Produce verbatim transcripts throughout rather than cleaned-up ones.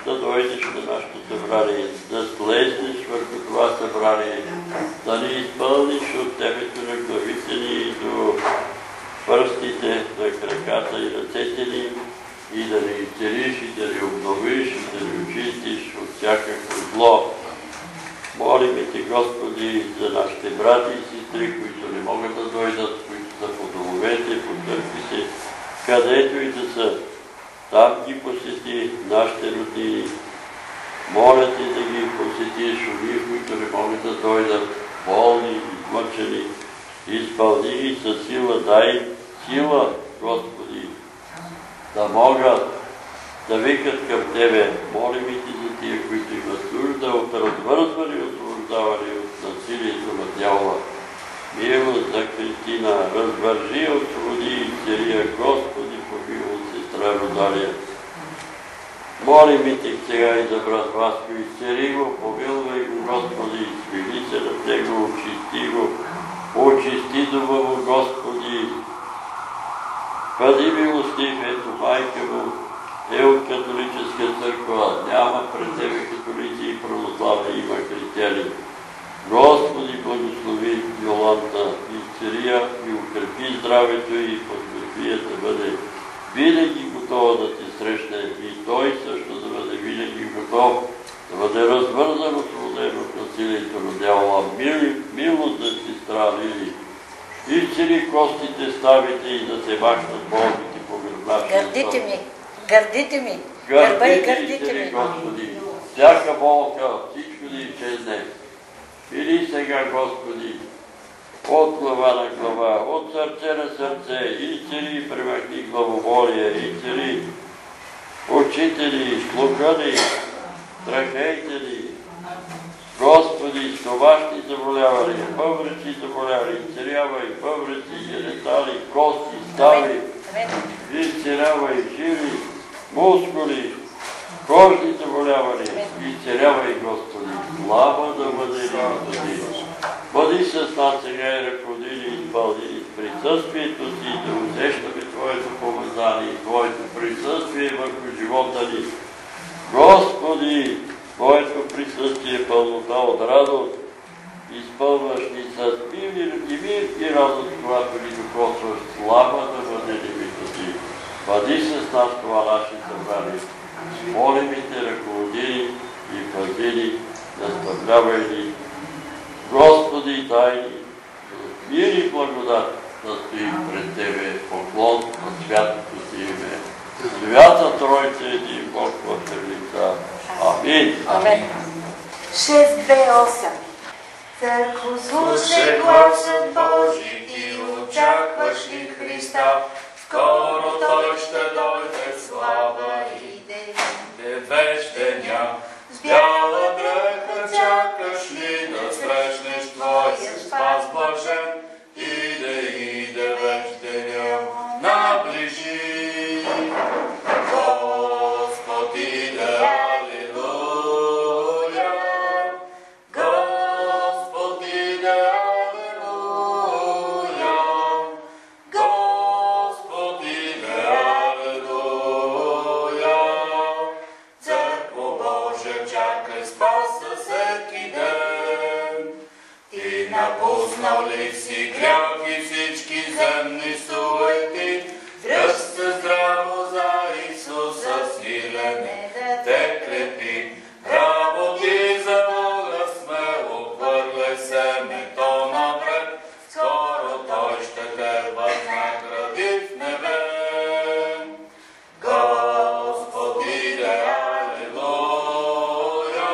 да дойдеш на нашето събрание, да слезнеш върху това събрание, да ни изпълниш от Тебето на главите ни до пръстите на краката и ръцете ни и да ни изцелиш и да ни обновиш и да ни очистиш от всякакво зло. Молим Те, Господи, за нашите брати и сестри, които не могат да дойдат, които са по домовете, по църквите, където и да са. Там ги посети нашите родини. Моля Те да ги посетиш, уния, които не могат да дойдат, болни, измъчени. Изпълни ги със сила, дай сила, Господи, да могат да викат към Тебе. Молим Те за тия, които имат нужда от развързване и освобождаване от насилието на дявола. Милост за Христина, развържи, освободи и цария, Господи, помилуй сестра Розалия. Молим Те сега и за брат Васко, изцели го, помилвай го, Господи, смили се над него, очисти го, очисти дома му, Господи. Бъди милостив, ето майка му е от католическа църква, няма пред Тебе католици и православни, има християни. Господи, благослови Йоланта и цария и укрепи здравето и подкрепи да бъде винаги готова да Те срещне и той също да бъде винаги готов, да бъде развързан, освободен от насилието на дявола. Милост за сестра Лили. Изцели костите, ставите и да се махнат болните по гръбначния стол. Гърдите ми, гърдите ми, гърба и гърдите ми. Господи, всяка болка, всичко да изчезне. Или сега, Господи, от глава на глава, от сърце на сърце, изцели и премахни главоболие, изцели учители, слухани, трахейтели, Господи, стомашни заболявания, бъбреци заболявания, изцелявай бъбреци, генитали, кости, стави, изцелявай живи, мускули, кожни заболявания, изцелявай, Господи, слава да бъде Господи. Бъди с нас сега и ръководи и изпълни присъствието си, да усещаме Твоето помазание и Твоето присъствие върху живота ни. Господи, Твоето присъствие е пълнота от радост, изпълваш ни с мир и мир и радост, когато ни докосваш, слава да бъде името Ти. Бъди с нас това наше събрание. Молим Те, ръководи и пази ни, наставлявай ни. Господи, дай ни мир и благодат да стоим пред Тебе, поклон на святото Ти име. Свята Тройца един Бог в Терлица. Амин. Амин. шест две осем. Църкво, слушай гласът Божи, ти очакваш ли Христа? Скоро Той ще дойде слава и ден. Девеш деня, с бяла дреха чакаш ли да срещнеш Твоя спас блажен? Иде, иде веч деня, наближи. Господ иде, алилуя. Господ иде, алилуя. Господ иде, алилуя. Църкво Божия, чакай спаса всеки ден. Ти напуснал ли си грях и всички земни суети? Дръж се здраво за Исуса, силен те крепи. Браво ти за Бога, смело хвърляй семето напред. Скоро Той ще те възнагради в небе. Господ иде, алилуя.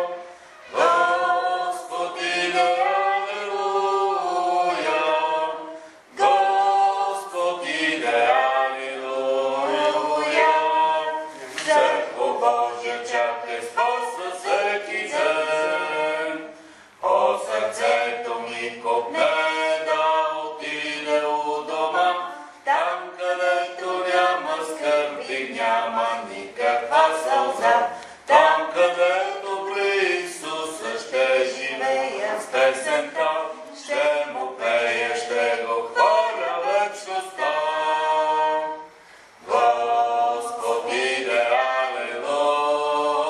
Господ иде, алилуя. Господ иде, алилуя. Църкво Божия, чакай спаса всеки ден. О, сърцето ми копне да отиде у дома, там където няма скърби, няма никаква сълза. Там където при Исуса ще живея с песента, ще му пея, ще го хваля вечността. Господ иде, алилуя.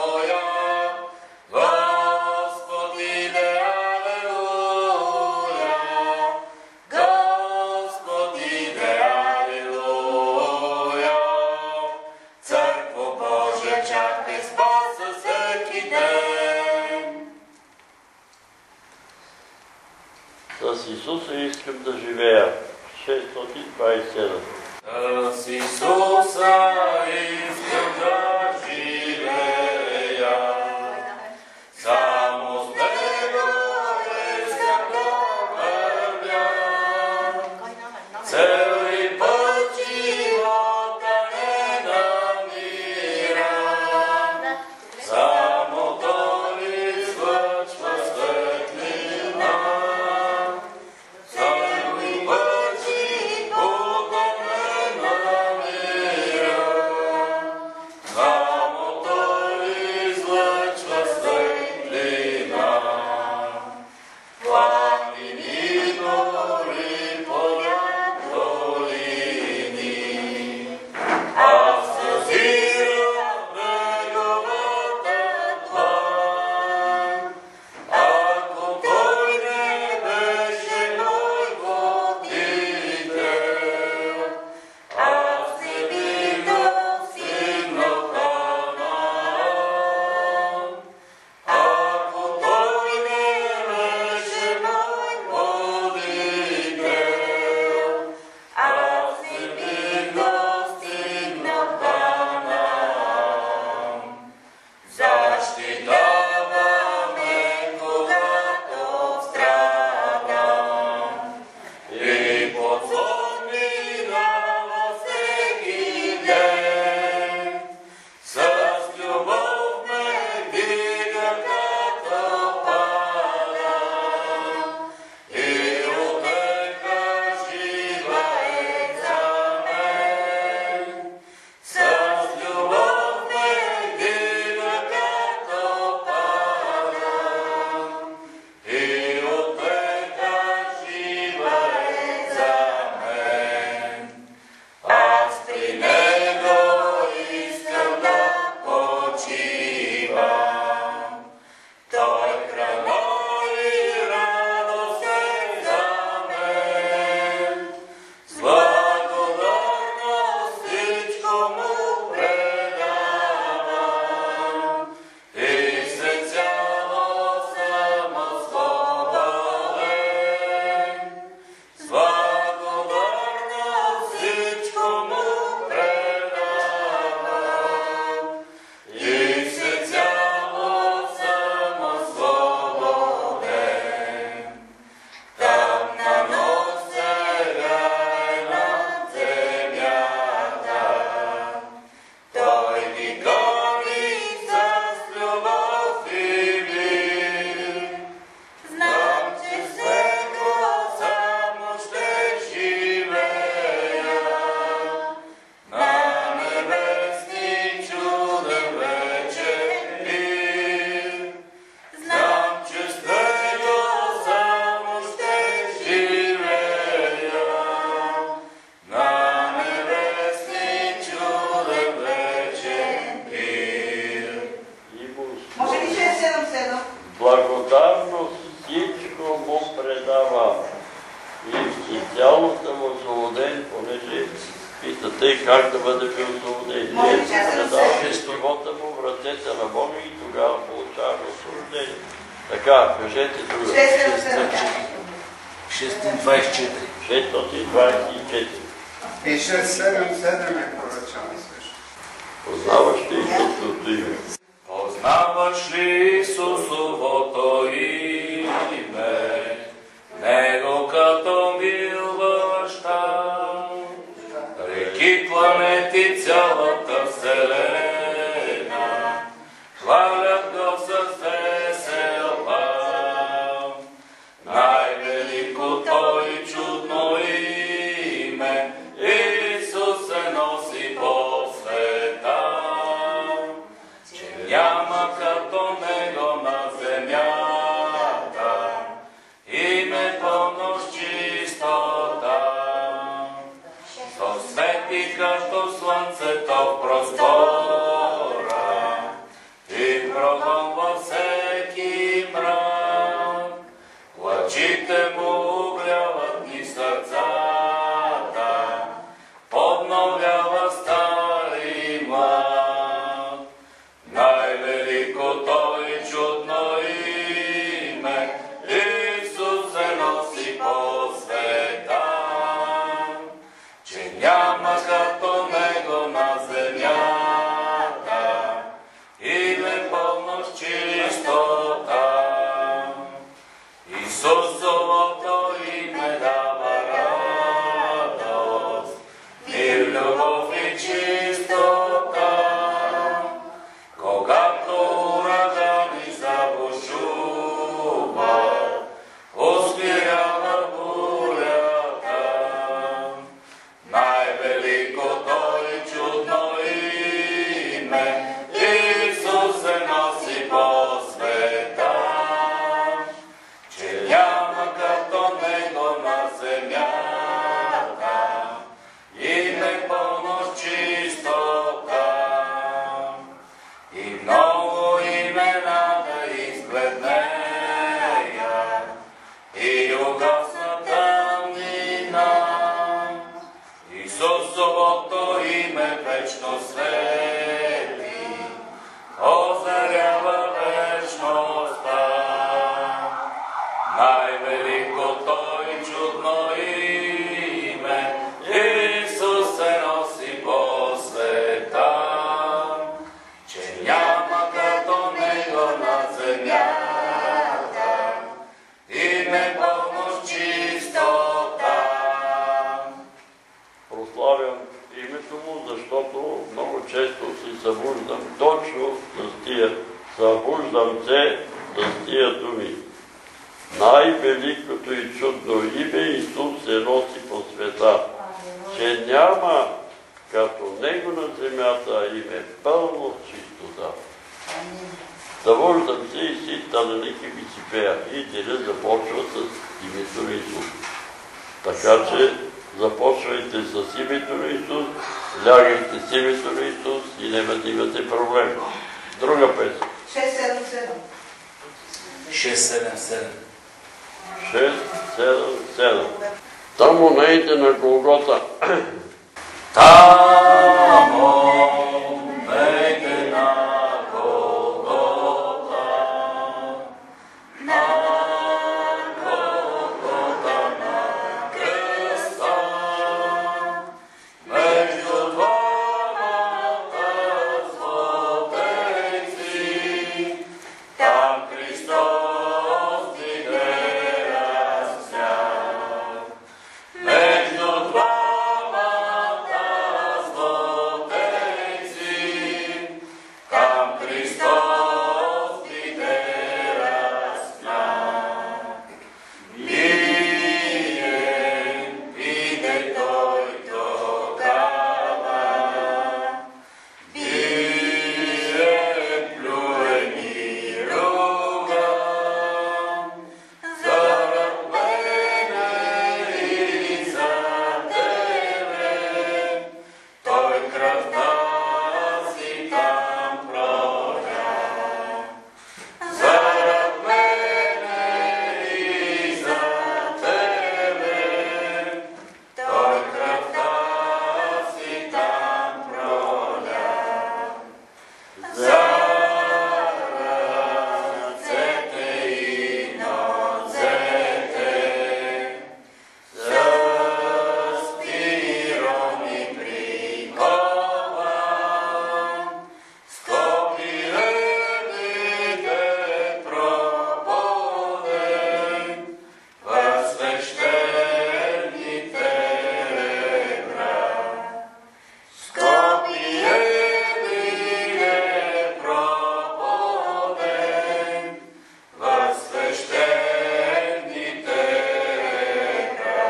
С Исуса искам да живея. шестстотин двадесет и седем. С Исуса искам да живея, само с Него искам да вървя. Цели път живота не намирам, само Той излъчва светлина. Цели път живота не намирам, само Той излъчва светлина. Планини, гори, поля, долини, аз съзирам неговата длан. Ако Той не беше мой водител, аз не бих достигнал Ханаан. Ако Той не беше мой водител, аз не бих достигнал Ханаан. Защитава ме, когато страдам, и подслон минава всеки ден. С любов ме дига, като падам, и утеха жива е за мен. С любов ме дига, като падам, и утеха жива е за мен. Аз при Него искам да почивам. Той храна и радост е за мен. С благодарност всичко му предавам, и всецяло съм свободен. С благодарност всичко му предавам, и всецяло съм свободен. Там на нос сега е над земята, Той ни гони с любов и мир. Знам, че с Него само ще живея, на небесни чуден вечен мир. Знам, че с Него само ще живея, на небесни чуден вечен мир. И му Може ли шест седем седем? благодарност всичко му предавам. И, и цяло съм освободен, понеже питате как да бъде освободен. Може ли Ето, да се предавам разсея? живота му в ръцете на Бога и тогава получавам освободение. Така, кажете друга. шест седем седем. шестстотин двадесет и четири. шестстотин двадесет и четири. И шест седем седем е поръчано също. Познаваш ли Исусовото име? Познаваш ли Исусовото име, Него като мил баща? Реки, планети, цялата вселена хвалят Го с весел пам. Най-великото и чудно име Исус се носи по света, че няма като Него на земята, име пълно с чистота. То свети като слънцето в простора и прогонва всеки мрак. Лъчите му огряват ни сърцата, подновява стари млад. Най-великото и чудно име Исус се носи по прославям името му, защото много често се събуждам точно с тия. Събуждам се с тия думи. Най-великото и чудно име Исус се носи по света, че няма като Него на земята име пълно чистота. Събуждам се и си таленики ми си пея. И деня започва с името на Исус. Така че започвайте с името на Исус, лягайте с името на Исус и няма да имате проблем. Друга песен. шест седем седем. шест седем седем. шест седем седем. Тамо наите на Голгота. Тамо наите на Голгота, на Голгота на кръста, между двамата злодейци, там Христос иде разпят. Между двамата злодейци, там Христос иде разпят. Биен иде Той тогава, биен плюен и руган, зарад мене и за тебе, Той кръвта си там проля. Зарад мене и за тебе, Той кръвта си там проля. За ръцете и нозете, за спиром и прикован, скопиените прободен, в свещените ребра. Скопиените прободен, в свещените ребра.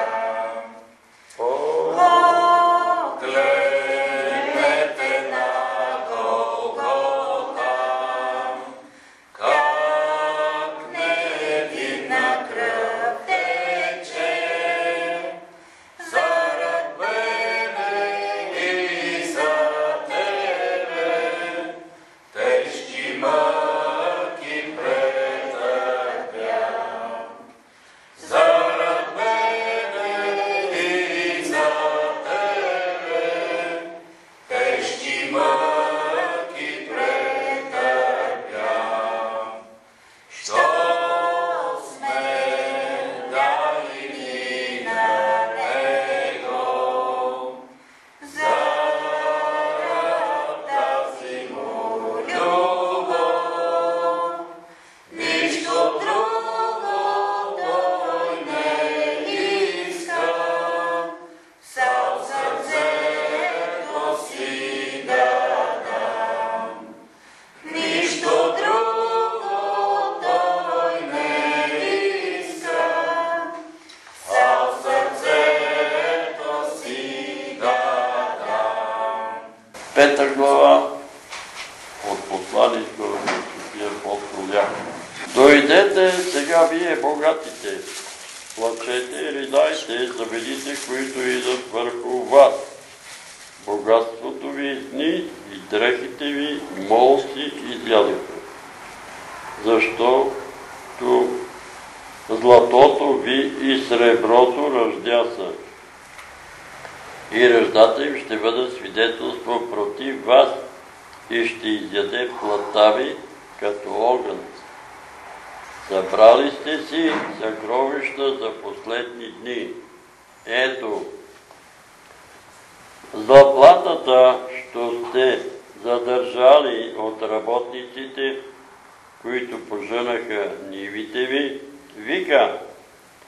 Погледнете на Голгота, как невинна кръв тече, зарад мене и за тебе, тежки мъки претърпя. Зарад мене и за тебе, тежки мъки претърпя. Що сме дали на Него, зарад тази му любов, нищо друго Той не иска, цял сърцето си да дам. Нищо друго Той не иска, цял сърцето си да дам. Пета глава от посланието на Светия апостол Яков. Дойдете сега вие богатите, плачете и ридайте за бедите, които идат върху вас. Богатството ви изни и дрехите ви молси изядоха. Защото златото ви и среброто ръждяса. И ръждата им ще бъде свидетелство против вас и ще изяде плътта ви като огън. Събрали сте си съкровища за последни дни. Ето, заплатата, що сте задържали от работниците, които пожънаха нивите ви, вика,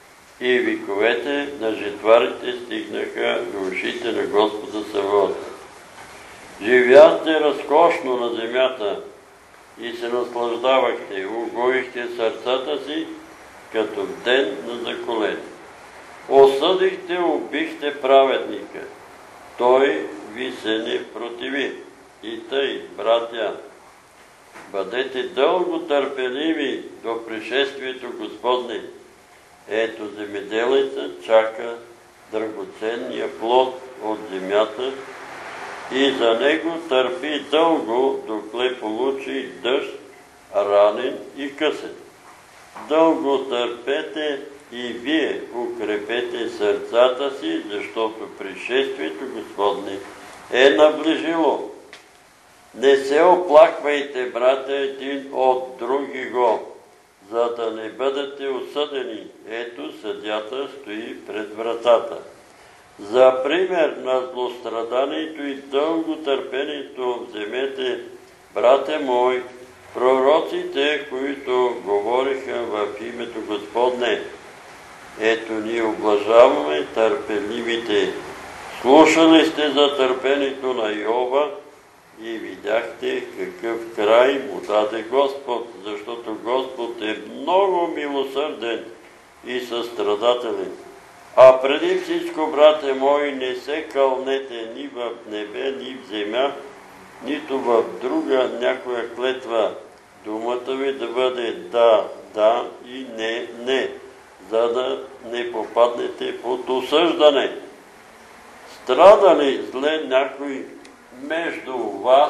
и виковете на жетварите стигнаха до ушите на Господа Саваота. Живяхте разкошно на земята и се наслаждавахте, угоихте сърцата си, като в ден на заколение. Осъдихте, убихте праведника. Той ви се не противи. И тъй, братя, бъдете дълго търпеливи до пришествието Господне. Ето земеделецът чака драгоценния плод от земята и за него търпи дълго, докле получи дъжд, ранен и късен. Дълго търпете и вие укрепете сърцата си, защото пришествието Господне е наближило. Не се оплаквайте, братя, един от други го, за да не бъдете осъдени. Ето, съдията стои пред вратата. За пример на злостраданието и дълго търпението вземете, братя мои, пророците, които говориха в името Господне. Ето, ние облажаваме търпеливите. Слушали сте за търпението на Йова и видяхте какъв край му даде Господ, защото Господ е много милосърден и състрадателен. А преди всичко, брате мои, не се кълнете ни в небе, ни в земя, нито в друга някоя клетва. Думата ви да бъде да, да и не, не, за да не попаднете под осъждане. Страда ли зле някой между вас,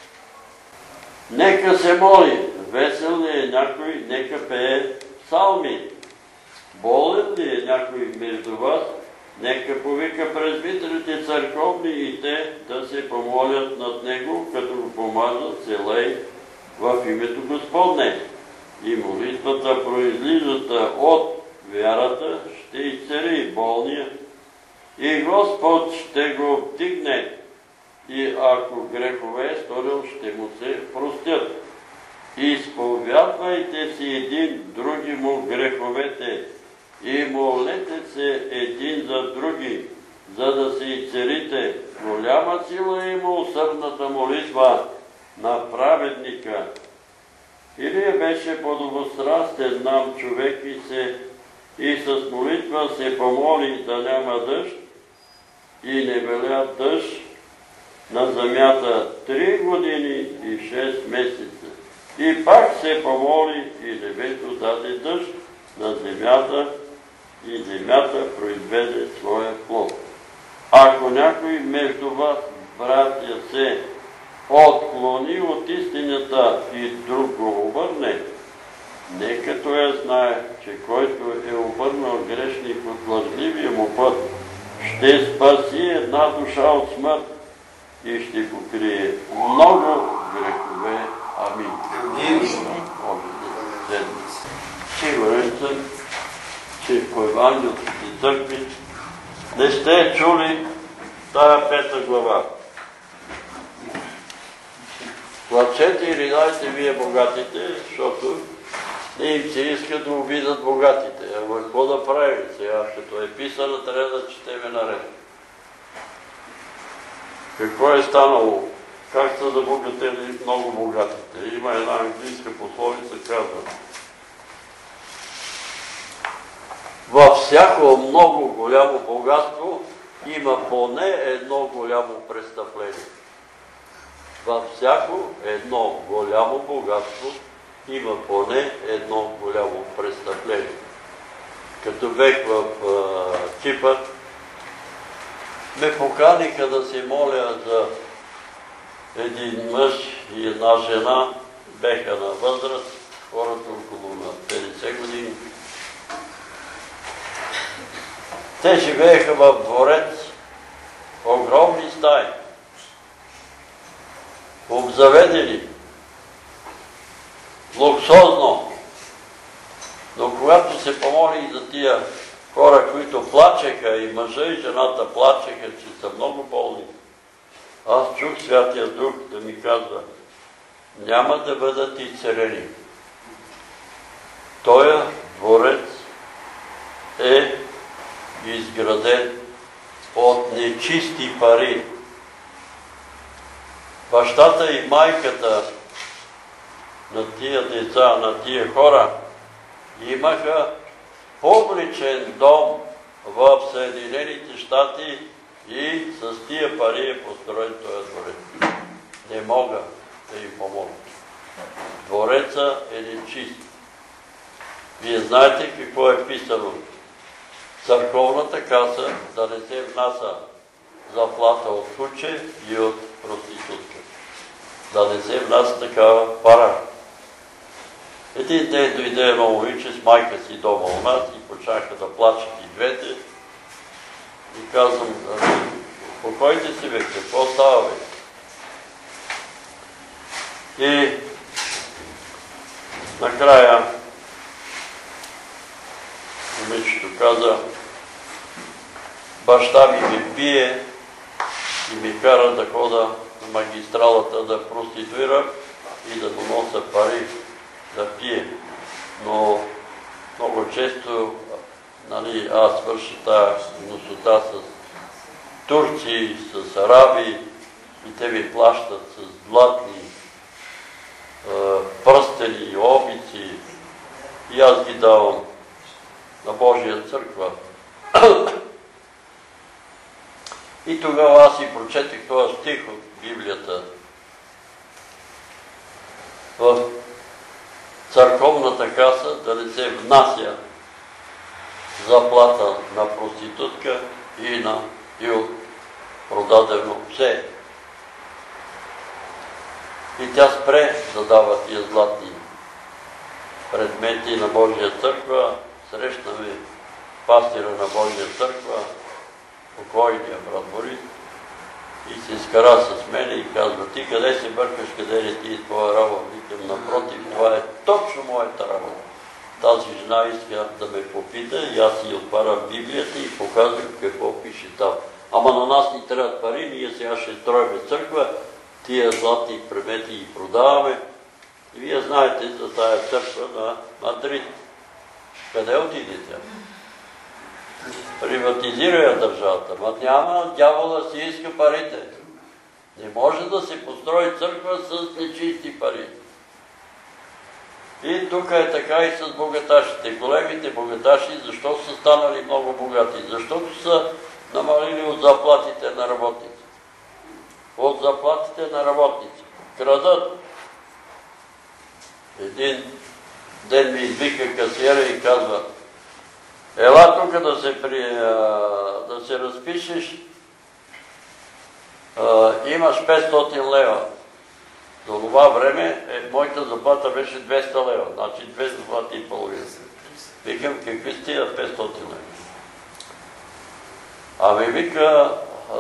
нека се моли. Весел ли е някой, нека пее псалми. Болен ли е някой между вас, нека повика презвитерите църковни и те да се помолят над него, като го помазат селей в името Господне. И молитвата, произлизата от вярата, ще изцели болния и Господ ще го вдигне. И ако грехове е сторил, ще му се простят. Изповядвайте си един други му греховете и молете се един за други, за да се изцелите. Голяма сила има усърдната молитва на праведника. Илия беше подобострастен нам човек и, се, и с молитва се помоли да няма дъжд и не беля дъжд на земята три години и шест месеца. И пак се помоли и небето даде дъжд на земята и земята произведе своя плод. Ако някой между вас, братя, се отклони от истината и друг го обърне, нека той знае, че който е обърнал грешник от лъжливия му път, ще спаси една душа от смърт и ще покрие много грехове. Амин. Сигурен съм, че по евангелските църкви не сте чули тая пета глава. Плачете и ридайте вие богатите, защото не им се иска да обидат богатите. Ама какво да правим сега, като е писано, трябва да четеме наред. Какво е станало? Как са забогатели много богатите? Има една английска пословица, казва: във всяко много голямо богатство има поне едно голямо престъпление. Във всяко едно голямо богатство има поне едно голямо престъпление. Като бех в а, Кипър, ме поканиха да се моля за един мъж и една жена, беха на възраст, хората около на петдесет години. Те живееха в дворец, огромни стаи, обзаведени, луксозно. Но когато се помоли за тия хора, които плачеха, и мъжа и жената плачеха, че са много болни, аз чух Святия Дух да ми казва: няма да бъдат изцелени. Тоя дворец е изграден от нечисти пари. Бащата и майката на тия деца, на тия хора, имаха публичен дом в Съединените щати и с тия пари е построен този дворец. Не мога да им помогна. Двореца е нечист. Вие знаете какво е писано. Църковната каса да не се внася заплата от куче и от проститутка. Да не се внася такава пара. Един ден дойде едно момиче с майка си дома у нас и почнаха да плачат и двете. И казвам, покойте си, бе, какво става, бе? И накрая момичето каза, баща ми ме бие и ми кара да хода на магистралата да проституирам и да донося пари да пие. Но много често нали, аз свърша тази носота с турци, с араби и те ми плащат с златни пръстени, обици и аз ги давам на Божия църква. И тогава аз си прочетих този стих от Библията. В църковната каса да не се внася заплата на проститутка и на и от продадено псе. И тя спре да дава тия златни предмети на Божия църква. Срещнаме пастира на Божия църква, покойния брат Борис, и се скара с мене и казва, ти къде се бъркаш, къде не ти е твоя работа? Викам, напротив, това е точно моята работа. Тази жена иска да ме попита и аз си отварям Библията и показвам какво пише там. Ама на нас ни трябват пари, ние сега ще строиме църква, тия златни предмети ги продаваме. И вие знаете за тая църква на Мадрид. Къде отиде тя? Приватизира я държавата. Ма няма, дявола си иска парите. Не може да се построи църква с нечисти пари. И тук е така и с богаташите. Големите богаташи, защо са станали много богати? Защото са намалили от заплатите на работници. От заплатите на работници. Крадат. Един ден ми извика касиера и казва, ела тук да се, при, да се разпишеш, а, имаш петстотин лева. До това време е, моята заплата беше двеста лева, значи две заплати и половина. Викам, какви сте тия петстотин лева? Ами вика,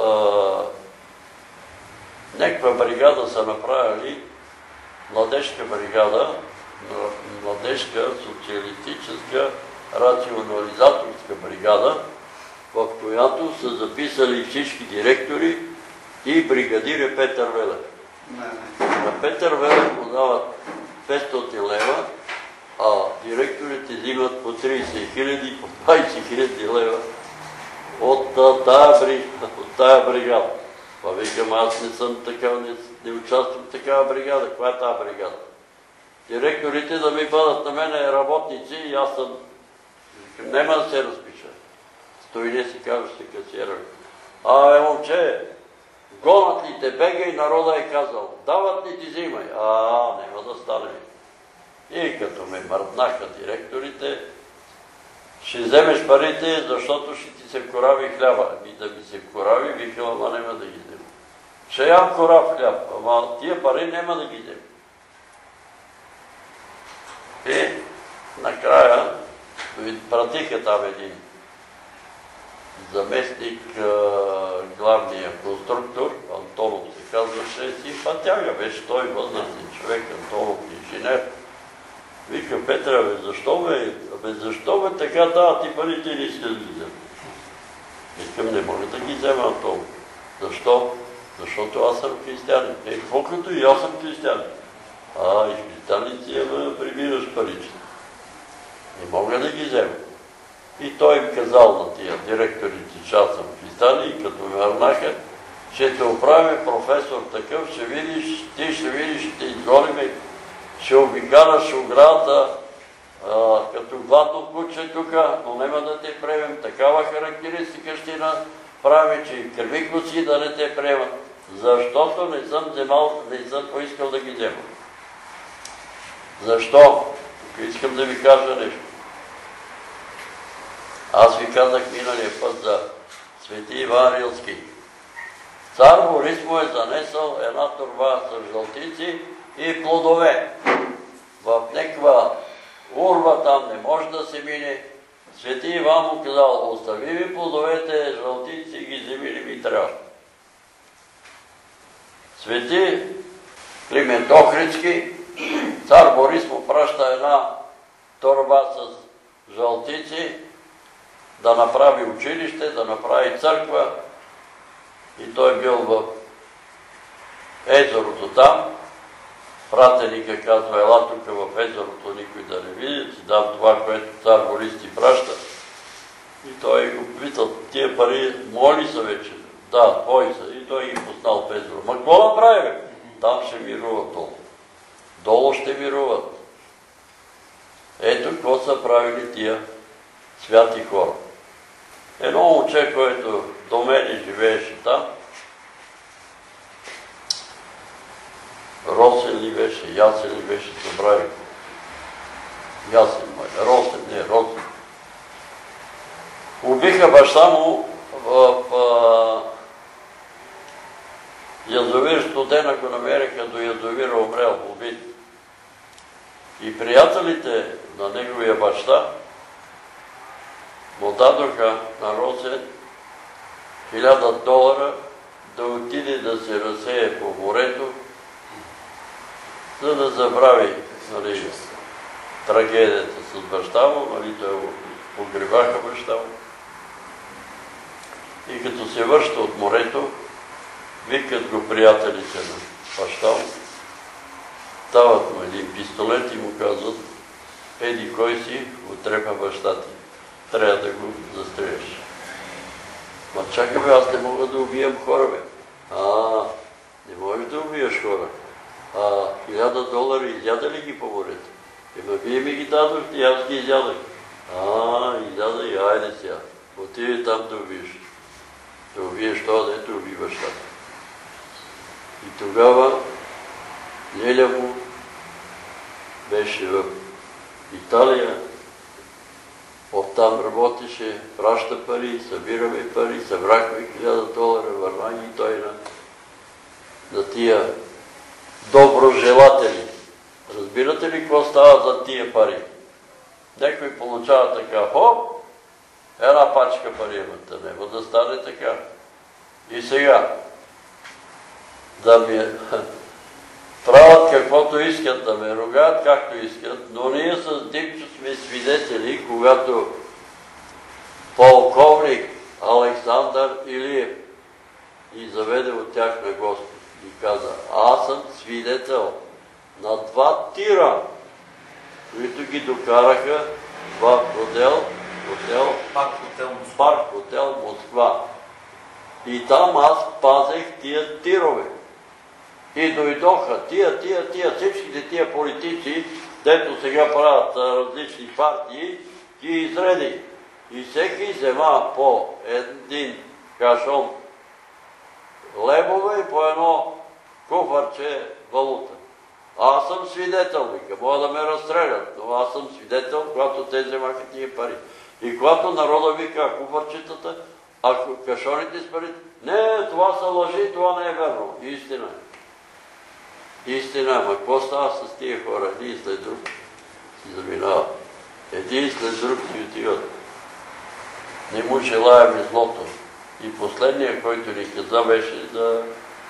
някаква бригада са направили, младежка бригада, младежка социалистическа рационализаторска бригада, в която са записали всички директори и бригадир Петър Велев. На Петър Велев му дават петстотин лева, а директорите взимат по трийсет хиляди, по двайсет хиляди лева от тая бригада. Па викам, аз не съм такава, не, не участвам в такава бригада. Коя е тази бригада? Директорите да ми бъдат на мене работници и аз съм... Викам, нема да се разпиша. Стойне си казваш се касиера. А, е, момче, гонат ли те бега и народа е казал, дават ли ти взимай? А, няма да стане. И като ме мърднаха директорите, ще вземеш парите, защото ще ти се корави хляба. Ами да ми се корави, викам, ама няма да ги взема. Ще ям корав хляб, ама тия пари няма да ги взема. И накрая пратиха там един заместник, главния конструктор, Антонов се казваше, симпатяга, беше той възрастен човек, Антонов инженер. Вика, Петра, бе, защо бе, бе, защо бе така дават и парите и не иска да ги взема? Викам, не мога да ги взема, Антонов. Защо? Защото аз съм християнин. Е, какво като и аз съм християнин? А, и християнин си, ама прибираш паричета. Не мога да ги взема. И той им казал на тия директорите, че аз съм християни, и като ме върнаха, ще те оправим професор такъв, ще видиш, ти ще видиш, ще изгоним, ще обикараш оградата като гладно куче тук, но няма да те приемем. Такава характеристика ще направим, че и кръвико си да не те приемат, защото не съм вземал, не съм поискал да ги вземам. Защо? Тук искам да ви кажа нещо. Аз ви казах миналия път за Свети Иван Рилски. Цар Борис му е занесъл една торба с жълтици и плодове. В някаква урва там не може да се мине. Свети Иван му казал, остави ми плодовете, жълтици и ги вземи, не ми трябва. Свети Климент Охридски, цар Борис му праща една торба с жълтици, да направи училище, да направи църква. И той бил в езерото там. Пратеника казва, ела тук в езерото, никой да не види, си дам това, което цар Борис ти праща. И той го питал, тия пари моли са вече? Да, твои са. И той ги пуснал в езеро. Ма какво направи? Там ще мируват долу. Долу ще мируват. Ето какво са правили тия святи хора. Едно момче, което до мене живееше там, Росен ли беше, Ясен ли беше, забравих. Ясен май, Росен, не, Росен. Убиха баща му в язовир Студена, го намериха до язовира, умрел, убит. И приятелите на неговия баща му дадоха на Росен хиляда долара да отиде да се разсее по морето, за да забрави, нали, трагедията с баща му, нали, той погребаха баща му. И като се връща от морето, викат го приятелите на баща му, дават му един пистолет и му казват, еди кой си, отрепа баща ти. Трябва да го застреляш. Ма чакай бе, аз не мога да убием хора, бе. А, не можеш да убиеш хора. А, хиляда долара изяда ли ги по морето? Ема вие ми ги дадохте и аз ги изядах. А, изяда и айде сега. Отиде там да убиеш. Да убиеш това, дето уби бащата. И тогава Леля му беше в Италия. Оттам работеше, праща пари, събираме пари, събрахме хиляда долара, върна ги той на, на тия доброжелатели. Разбирате ли какво става за тия пари? Някой получава така, хоп, една пачка пари имате, няма да стане така. И сега, да ми правят каквото искат, да ме ругаят както искат, но ние с Димчо сме свидетели, когато полковник Александър Илиев и заведе от тях на Господ и каза, аз съм свидетел на два тира, които ги докараха в хотел, хотел, парк хотел Москва. И там аз пазех тия тирове. И дойдоха тия, тия, тия, всичките тия политици, дето сега правят различни партии, ги изреди. И всеки взема по един кашон левове и по едно куфарче валута. Аз съм свидетел, вика, мога да ме разстрелят, но аз съм свидетел, когато те вземаха тия пари. И когато народа вика куфарчетата, а кашоните с парите, не, това са лъжи, това не е верно. Истина е. Истина, ама какво става с тия хора? Един след друг си заминава. Един след друг си отиват. Не му желаем злото. И последния, който ни каза, беше за...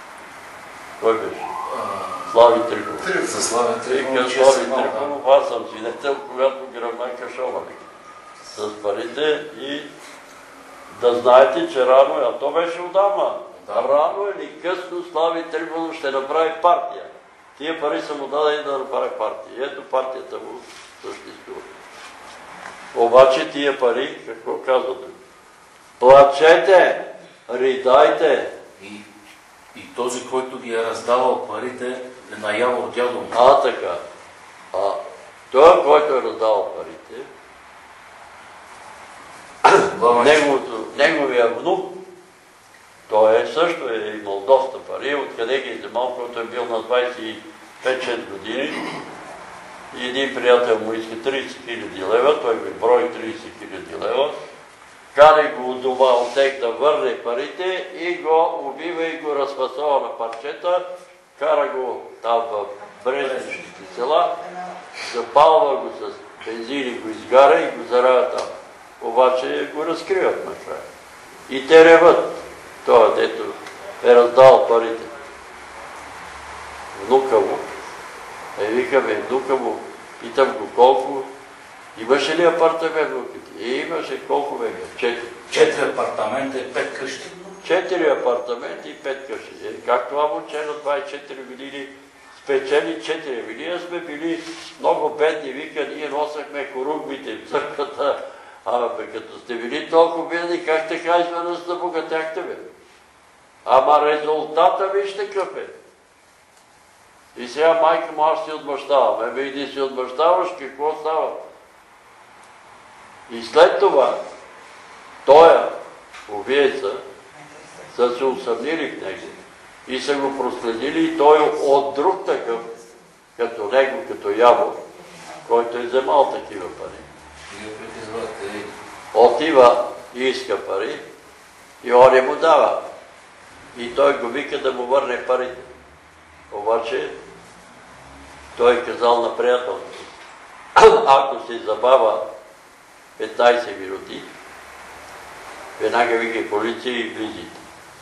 Кой беше? Слави Трифонов. За Слави Трифонов. Слави Трифонов, аз съм свидетел, когато гръмна кашона с парите и да знаете, че рано е, а то беше отдавна. Рано или късно Слави Трифонов ще направи партия. Тия пари са му дадени да направи партия. Ето партията му съществува. Обаче тия пари, какво казвате? Плачете, ридайте. И, и този, който ги е раздавал парите, е на Явор дядо му. А, така. А той, който е раздавал парите, неговото, неговия внук, той е също е имал доста пари, откъде ги е вземал, който е бил на двайсет и пет-шест години. И един приятел му иска трийсет хиляди лева, той го брои трийсет хиляди лева, кани го от дома отек да върне парите и го убива и го разфасова на парчета, кара го там в Брезничните села, запалва го с бензин и го изгаря и го зарава там. Обаче го разкриват накрая. И те реват, това дето е раздал парите. Внука му, е викаме, внука му, питам го колко, имаше ли апартамент внуките? И имаше колко бега? Четири. Четири апартамента и пет къщи. Четири апартамента и пет къщи. Е, как това момче на двайсет и четири години спечели четири. Ние сме били много бедни, вика, ние носахме хоругвите в църквата. А бе, като сте били толкова бедни, как така изведнъж забогатяхте, бе? Ама резултата вижте какъв е. И сега майка му, аз си отмъщавам. Ебе, иди си отмъщаваш, какво става? И след това, тоя убиеца, са се усъмнили в него и са го проследили и той от друг такъв, като него, като Явор, който е вземал такива пари. Отива и иска пари и он му дава. И той го вика да му върне парите. Обаче той казал на приятелите, ако се забава петнайсет минути, веднага вика полиция и влизите.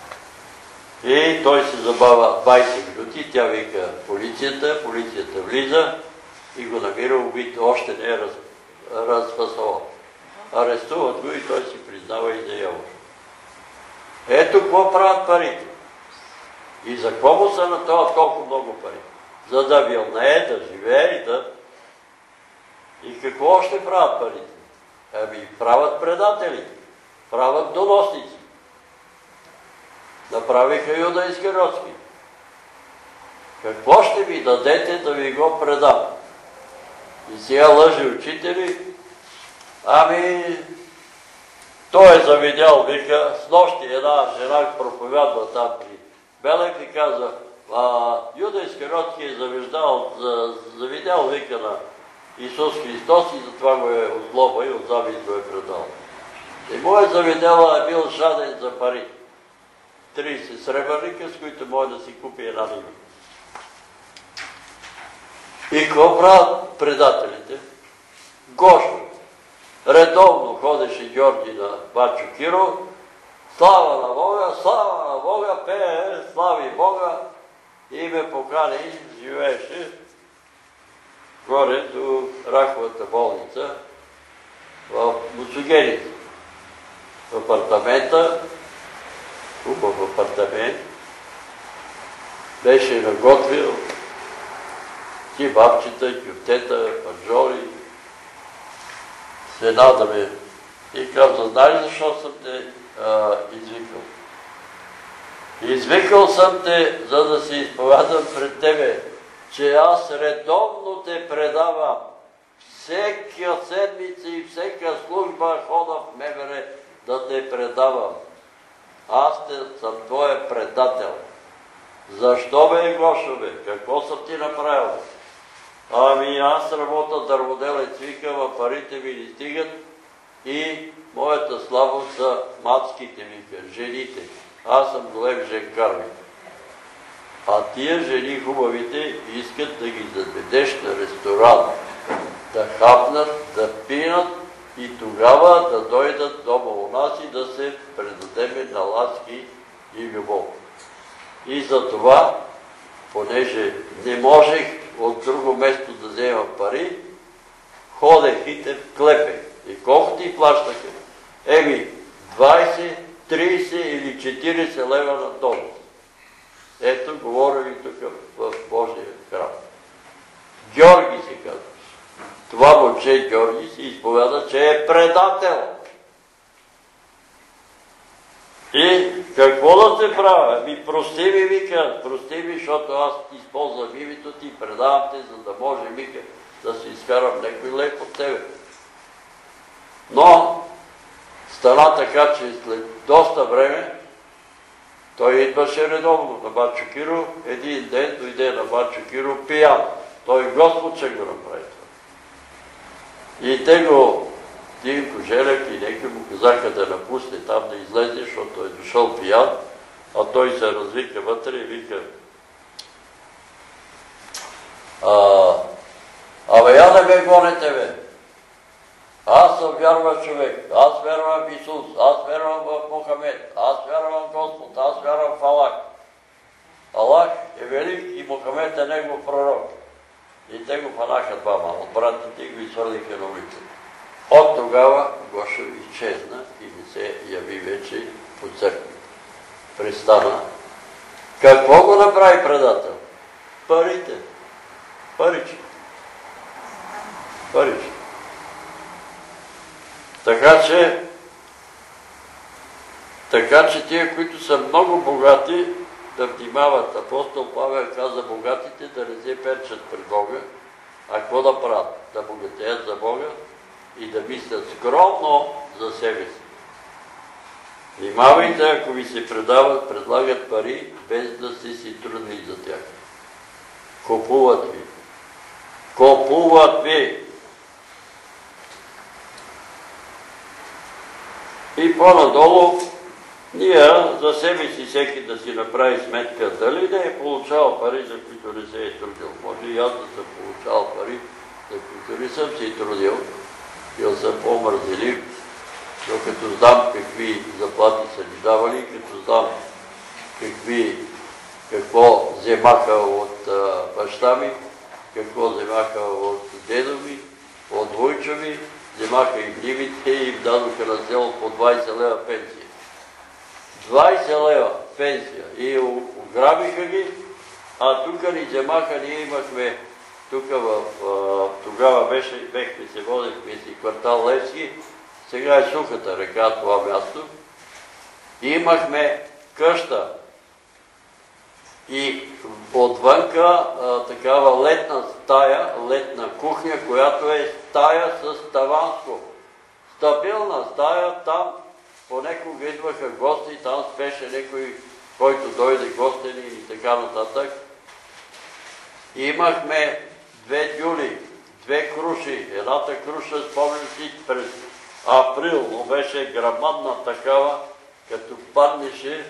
И той се забава двайсет минути, тя вика полицията, полицията влиза и го намира убит, още не е раз, разфасовал. Арестуват го и той си признава и за Явор. Ето какво правят парите. И за какво му са на това толкова много пари? За да вилнее, да живее и да... И какво още правят парите? Ами правят предателите, правят доносници. Направиха Юда Искариотски. Какво ще ми дадете да ви го предам? И сега лъжи учители, ами той е завидял, вика, с нощи една жена проповядва там при Белев и каза, а, Юда Искариотски е завиждал, завидял, вика, на Исус Христос и затова го е от злоба и от завист го е предал. И му е завидяла, е бил жаден за пари. трийсет сребърника, с които може да си купи една нима. И какво правят предателите? Гошо. Редовно ходеше Георги на Бачо Киро, слава на Бога, слава на Бога, пее, слави Бога и ме покани, живееше горе до Раковата болница в Буцугените. В апартамента, хубав апартамент, беше наготвил кебабчета, кюфтета, паджоли, с една да ме... И каза, знаеш защо съм те а, извикал? Извикал съм те, за да се изповядам пред тебе, че аз редовно те предавам. Всека седмица и всека служба хода в МВР да те предавам. Аз те съм твоя предател. Защо бе, Гошо, бе? Какво съм ти направил? Ами аз работя дърводелец, викам, а парите ми не стигат и моята слабост са мацките, вика, жените. Аз съм голем женкар, вика. А тия жени хубавите искат да ги заведеш на ресторант, да хапнат, да пинат и тогава да дойдат дома у нас и да се предадеме на ласки и любов. И за това, понеже не можех от друго место да взема пари, ходех и те клепех. И колко ти плащаха? Еми, двайсет, трийсет или четирийсет лева на тон. Ето, говоря ви тук в Божия храм. Георги се казва. Това момче Георги се изповяда, че е предател. И какво да те правя? Ми прости ми, вика, прости ми, защото аз използвам името ти, предавам те, за да може, вика, да си изкарам някой лек от тебе. Но стана така, че след доста време той идваше редовно на Батчо Киро. Един ден дойде на Батчо Киро пиян. Той Господ ще го направи това. И те го, Димко Желек и някой му казаха да напусне там, да излезе, защото е дошъл пиян, а той се развика вътре и вика: Абе, я да ме гонете, бе! Аз съм вярван човек, аз вярвам в Исус, аз вярвам в Мохамед, аз вярвам в Господ, аз вярвам в Аллах. Аллах е велик и Мохамед е негов пророк. И те го фанаха двама от братите и го изхвърлиха на улица. От тогава Гошо изчезна и не се яви вече по църкви. Престана. Какво го направи предател? Парите. Парички. Парички. Така че, така че тия, които са много богати, да внимават. Апостол Павел каза богатите да не се перчат пред Бога, а какво да правят? Да богатеят за Бога и да мислят скромно за себе си. Внимавайте, ако ви се предават, предлагат пари, без да сте си трудни за тях. Купуват ви. Купуват ви! И по-надолу, ние за себе си всеки да си направи сметка, дали да е получавал пари, за които не се е трудил. Може и аз да съм получавал пари, за които не съм се трудил. Бил съм по-мързелив, докато знам какви заплати са ни давали, като знам какви, какво вземаха от а, баща ми, какво вземаха от дедо ми, от войчо ми, вземаха и гливите и им дадоха на село по двайсет лева пенсия. двайсет лева пенсия. И ограбиха ги, а тук ни вземаха, ние имахме, тук в, тогава беше, бехме се водихме си квартал Левски, сега е Сухата река това място, и имахме къща. И отвънка а, такава летна стая, летна кухня, която е стая с таванско. Стабилна стая, там понекога идваха гости, там спеше някой, който дойде гостени и така нататък. И имахме две дюли, две круши. Едната круша, спомням си, през април, но беше грамадна такава, като паднеше,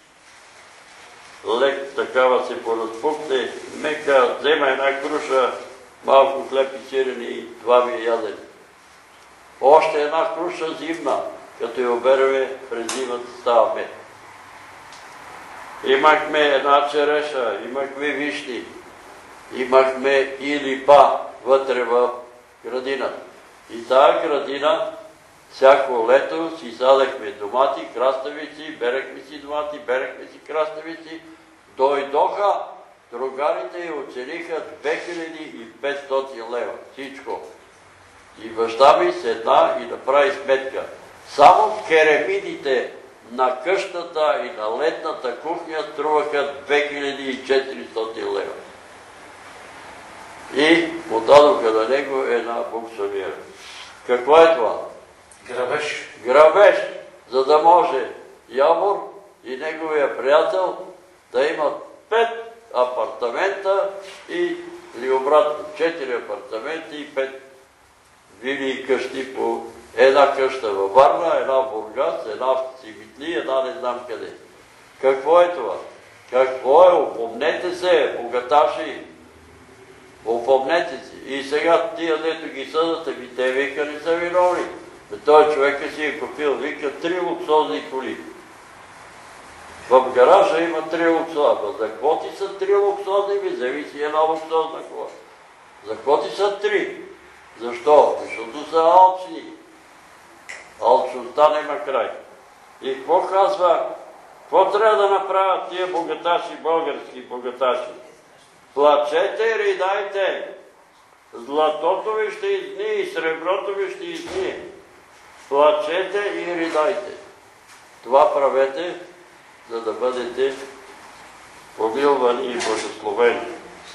лек такава се поразпукне, мека, взема една круша, малко хлеб и сирене и това ми е ядене. Още една круша зимна, като я обереме, през зимата става мед. Имахме една череша, имахме вишни, имахме и липа вътре в градината. И тази градина, всяко лето си садахме домати, краставици, берехме си домати, берехме си краставици. Дойдоха другарите и оцениха две хиляди и петстотин лева. Всичко. И баща ми седна и направи сметка. Само керемидите на къщата и на летната кухня струваха две хиляди и четиристотин лева. И подадоха на него една буксониера. Какво е това? Грабеж. Грабеж, за да може Явор и неговия приятел да имат пет апартамента и, или обратно, четири апартамента и пет вили и къщи по една къща във Варна, една в Бургас, една в Симитли, една не знам къде. Какво е това? Какво е? Опомнете се, богаташи! Опомнете си. И сега тия, дето ги съдат, ами те вика не са виновни. Той човека си е купил, вика, три луксозни коли. В гаража има три луксозни. За какво ти са три луксозни? Ви зависи една луксозна кола. За какво ти са три? Защо? Защото са алчни. Алчността няма край. И какво казва? Какво трябва да направят тия богаташи, български богаташи? Плачете и ридайте. Златото ви ще изни и среброто ви ще изни. Плачете и ридайте. Това правете, за да бъдете помилвани и благословени.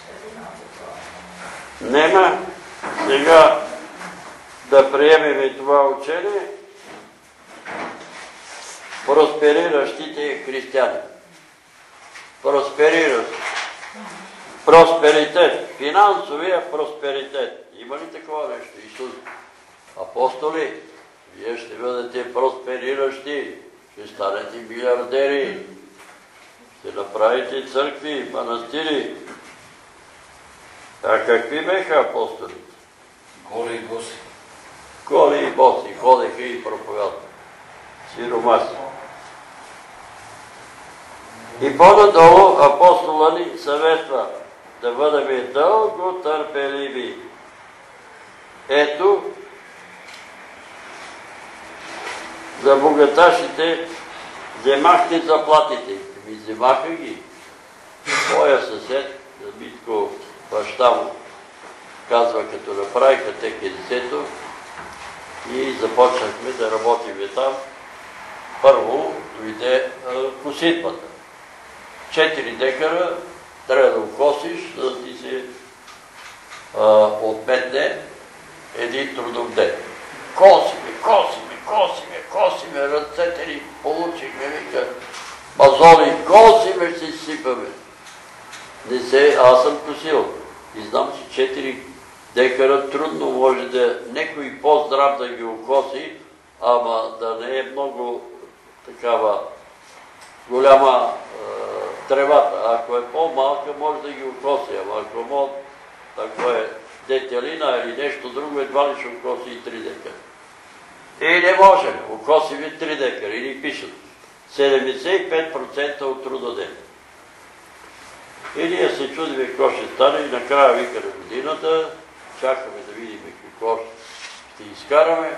Нема сега да приемем това учение проспериращите християни. Проспериращ. Просперитет. Финансовия просперитет. Има ли такова нещо? Исус? Апостоли, вие ще бъдете проспериращи. Ще станете милиардери. Ще направите църкви, манастири. А какви беха апостолите? Голи и боси. Голи и боси. Ходеха и проповядваха. Сиромаси. И по-надолу апостола ни съветва да бъдем дълго търпеливи. Ето, за богаташите вземахте заплатите. Ми вземаха ги. Моя съсед, Митко, баща му, казва, като направиха те кедесето и започнахме да работим там. Първо дойде коситбата. Четири декара трябва да окосиш, за да ти се отметне един трудов ден. Косиме, косиме, косиме, косиме, ръцете ни получихме, вика, мазоли, косиме, ще си сипаме. Не се, аз съм косил. И знам, че четири декара трудно може да некой по-здрав да ги окоси, ама да не е много такава голяма е, тревата. Ако е по-малка, може да ги окоси, ама ако може, ако е детелина или нещо друго, едва ли ще окоси и три декара. И не може, окоси ви три декара и ни пишат. седемдесет и пет процента от трудоден. И ние се чудиме какво ще стане и накрая вика на годината, чакаме да видим какво ще изкараме.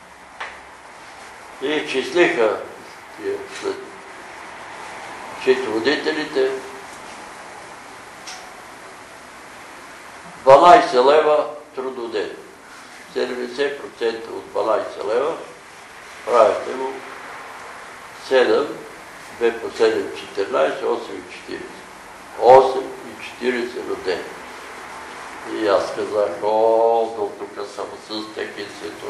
И числиха счетоводителите дванайсет лева трудоден. седемдесет процента от дванайсет лева правите му седем, две по седем, четиринайсет, осем и четирийсет. осем и четирийсет на ден. И аз казах, о, до тук съм с текенцето.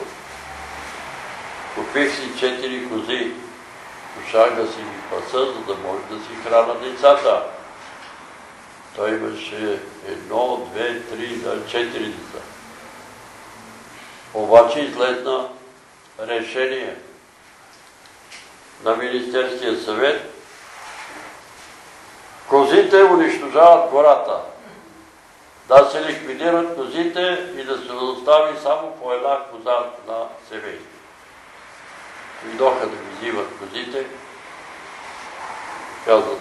Купих си четири кози. Пошах да си ги паса, за да може да си храна децата. Той имаше едно, две, три, четири деца. Обаче излезна решение на Министерския съвет. Козите унищожават гората. Да се ликвидират козите и да се остави само по една коза на семейство. Дойдоха да ги взимат козите. Казват,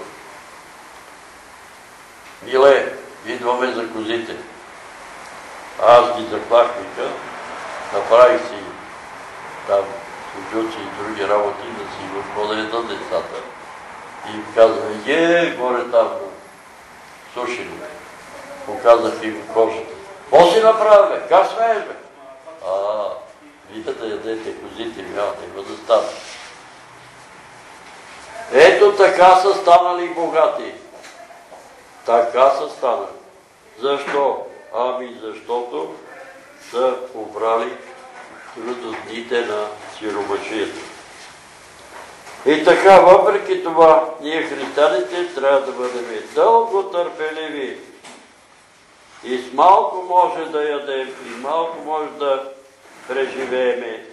миле, идваме за козите. Аз ги заплах, вика, направих си там суджуци и други работи, да си го да ядат децата. И им казвам, е, горе там, сушили. Показах им кожата. Какво си направи, бе? Как смееш, бе? А, вие да ядете козите, няма да има да стане. Ето така са станали богати. Така са станали. Защо? Ами защото са побрали трудодните на сиромашията. И така, въпреки това, ние християните трябва да бъдем дълго търпеливи. И с малко може да ядем, и малко може да преживееме.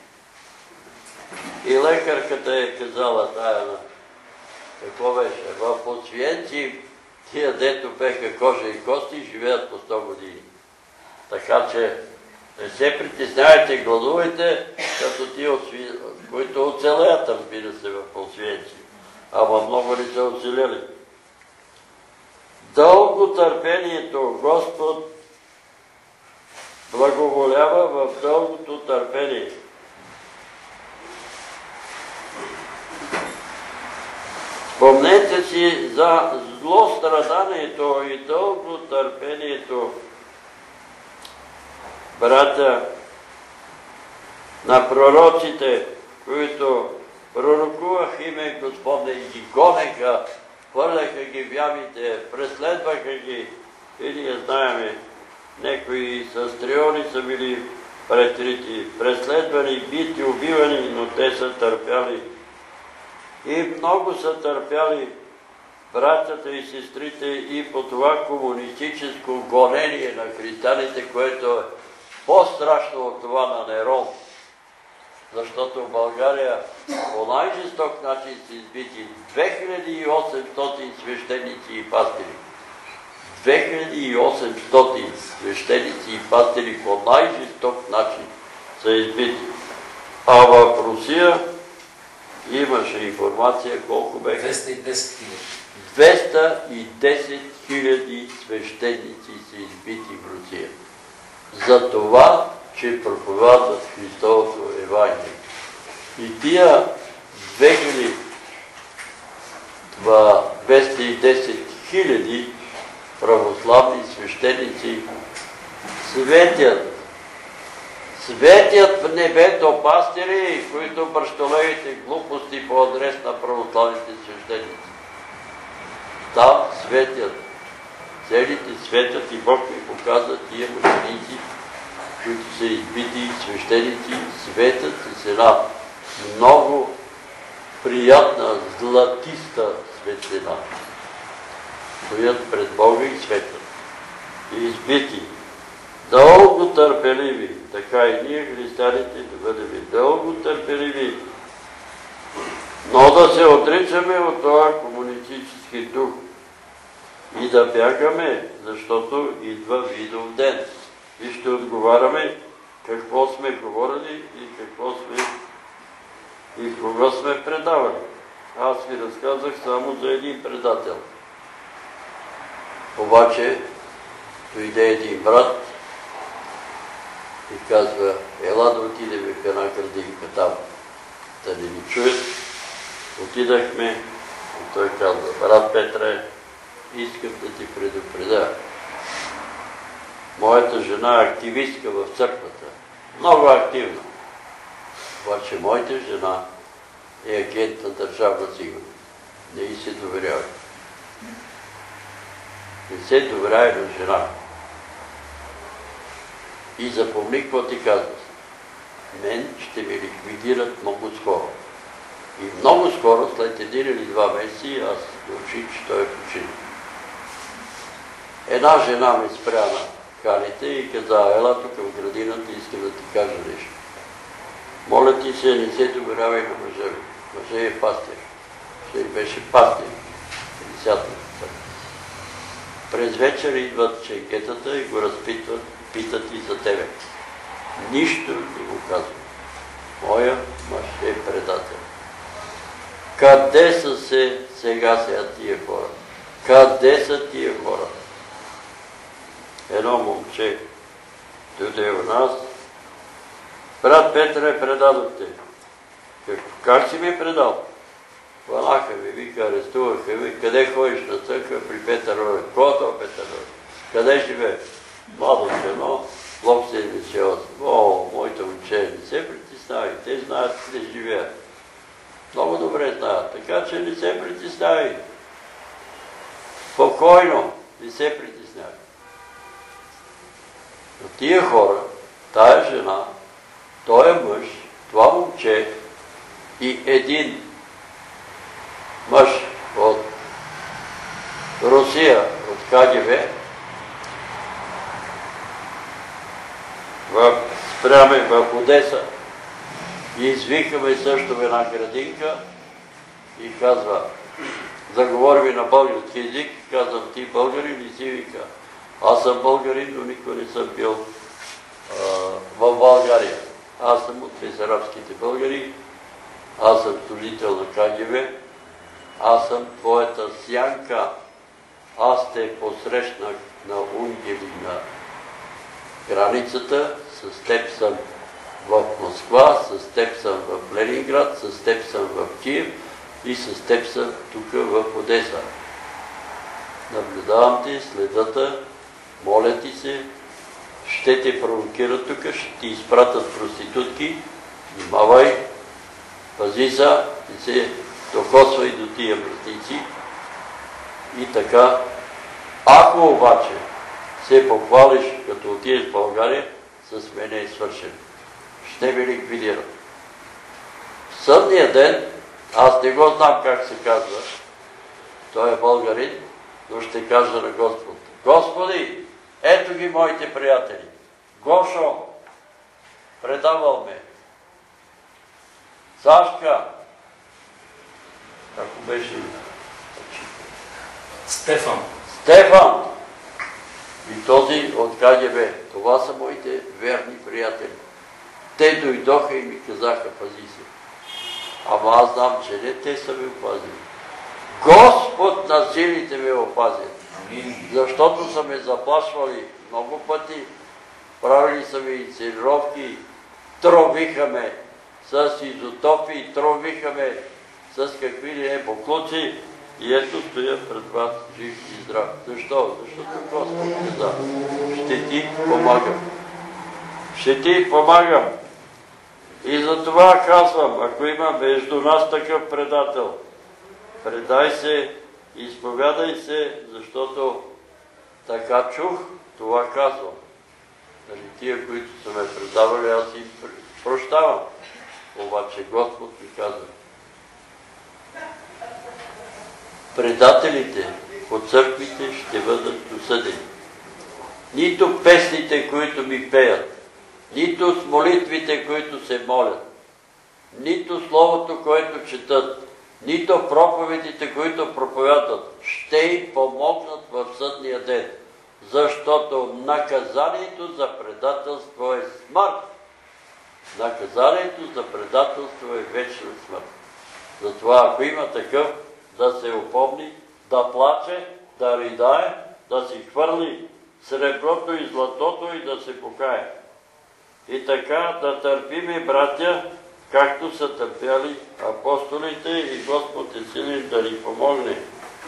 И лекарката е казала тая на... Какво беше? В Освенцим тия дето беха кожа и кости живеят по сто години. Така че не се притеснявайте, гладувайте, като тия, които оцелеят, разбира се, в Освенцим. Ама много не са оцелели. Дълго търпението Господ благоволява в дългото търпение. Спомнете си за злостраданието и дълго търпението братя на пророците, които пророкувах име Господне и ги гонеха, хвърляха ги в ямите, преследваха ги. И ние знаеме, някои с триони са били претрити, преследвани, бити, убивани, но те са търпяли. И много са търпяли братята и сестрите и по това комунистическо гонение на християните, което е по-страшно от това на Нерон. Защото в България по най-жесток начин са избити две хиляди и осемстотин свещеници и пастири. две хиляди и осемстотин свещеници и пастири по най-жесток начин са избити. А в Русия имаше информация колко беха. двеста и десет хиляди. двеста и десет хиляди свещеници са избити в Русия. За това, че проповядват Христовото Евангелие. И тия двеста и десет хиляди православни свещеници светят. Светят в небето пастири, които бръщолевите глупости по адрес на православните свещеници. Там светят. Целите светят и Бог ми показва тия мъченици, които са избити свещеници, светят с една много приятна, златиста светлина. Стоят пред Бога и светят. И избити. Дълго търпеливи, така и ние, християните, да бъдем дълго търпеливи, но да се отричаме от това комунистически дух и да бягаме, защото идва видов ден. И ще отговаряме какво сме говорили и какво сме и кога сме предавали. Аз ви разказах само за един предател. Обаче дойде един брат и казва: ела да отидем в една градинка там, да не ни чуят. Отидахме и той казва: брат Петре, искам да ти предупредя. Моята жена е активистка в църквата. Много активна. Обаче моята жена е агент на държавна сигурност. Не й се доверява. Не се доверява на жена. И запомни какво ти казва. Мен ще ми ликвидират много скоро. И много скоро, след един или два месеца, аз научих, че той е починал. Една жена ме спря на халите и каза: ела тук в градината, искам да ти кажа нещо. Моля ти се, не се доверявай на мъжа ми. Мъжа е пастир. Ще беше пастир. През вечер идват ченкетата и го разпитват, питат и за тебе. Нищо не го казват. Моя мъж е предател. Къде са се сега сега тия хора? Къде са тия хора? Едно момче дойде в нас. Брат Петре, предадохте. Как си ми предал? Хванаха ми, вика, арестуваха ми. Къде ходиш на църква? При Петър Ролев. Кото Петър Ролев? Къде живее? Младо жено, блок седемдесет и осем. О, моите момче, не се притеснявай. Те знаят къде живеят. Много добре знаят. Така че не се притеснявай. Спокойно, не се притеснявай. Но тия хора, тая жена, той е мъж, това момче и един мъж от Русия, от КГБ, в, спряме в Одеса и извикаме също в една градинка и казва: заговори на български език, казвам: ти българин ли си? Вика: аз съм българин, но никой не съм бил а, в България. Аз съм от бесарабските българи, аз съм служител на КГБ, аз съм твоята сянка, аз те посрещнах на Унгели на границата, с теб съм в Москва, с теб съм в Ленинград, с теб съм в Киев и с теб съм тук в Одеса. Наблюдавам ти, следата, моля ти се, ще те провокират тук, ще ти изпратят проститутки, внимавай, пази се, не се докосвай до тия вратици и така. Ако обаче се похвалиш, като отидеш в България, с мене е свършен. Ще ме ликвидират. В съдния ден, аз не го знам как се казва, той е българин, но ще кажа на Господ: Господи, ето ги моите приятели. Гошо, предавал ме. Сашка, ако беше... Стефан. Стефан и този от Ка Ге Бе. Това са моите верни приятели. Те дойдоха и ми казаха: пази се. Ама аз знам, че не те са ме опазили. Господ на силите ме опазят. Защото са ме заплашвали много пъти, правили са ми инцидировки, тровиха ме с изотопи, тровиха ме с какви ли не боклуци и ето стоя пред вас жив и здрав. Защо? Защото Господ каза: ще ти помагам. Ще ти помагам. И за това казвам, ако има между нас такъв предател, предай се, изповядай се, защото така чух, това казвам. Нали, тия, които са ме предавали, аз им прощавам. Обаче Господ ми казва: предателите по църквите ще бъдат осъдени. Нито песните, които ми пеят, нито с молитвите, които се молят, нито словото, което четат, нито проповедите, които проповядат, ще им помогнат в съдния ден. Защото наказанието за предателство е смърт. Наказанието за предателство е вечна смърт. Затова, ако има такъв, да се опомни, да плаче, да ридае, да си хвърли среброто и златото и да се покае. И така да търпиме, братя, както са търпяли апостолите, и Господ е силен да ни помогне.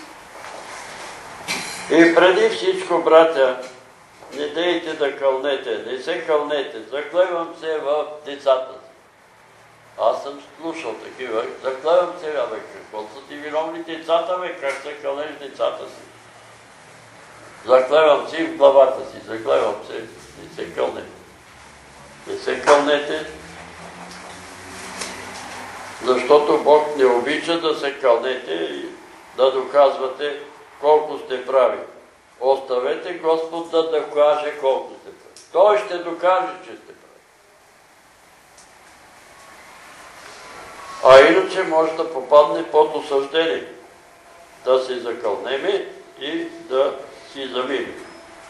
И преди всичко, братя, не дейте да кълнете, не се кълнете, заклевам се в децата си. Аз съм слушал такива, заклевам се, бе, какво са ти виновни децата, бе, как се кълнеш децата си? Заклевам си в главата си, заклевам се, не се кълнете. Не се кълнете, защото Бог не обича да се кълнете и да доказвате колко сте прави. Оставете Господ да докаже колко сте прави. Той ще докаже, че сте прави. А иначе може да попадне под осъждение. Да се закълнеме и да си заминем.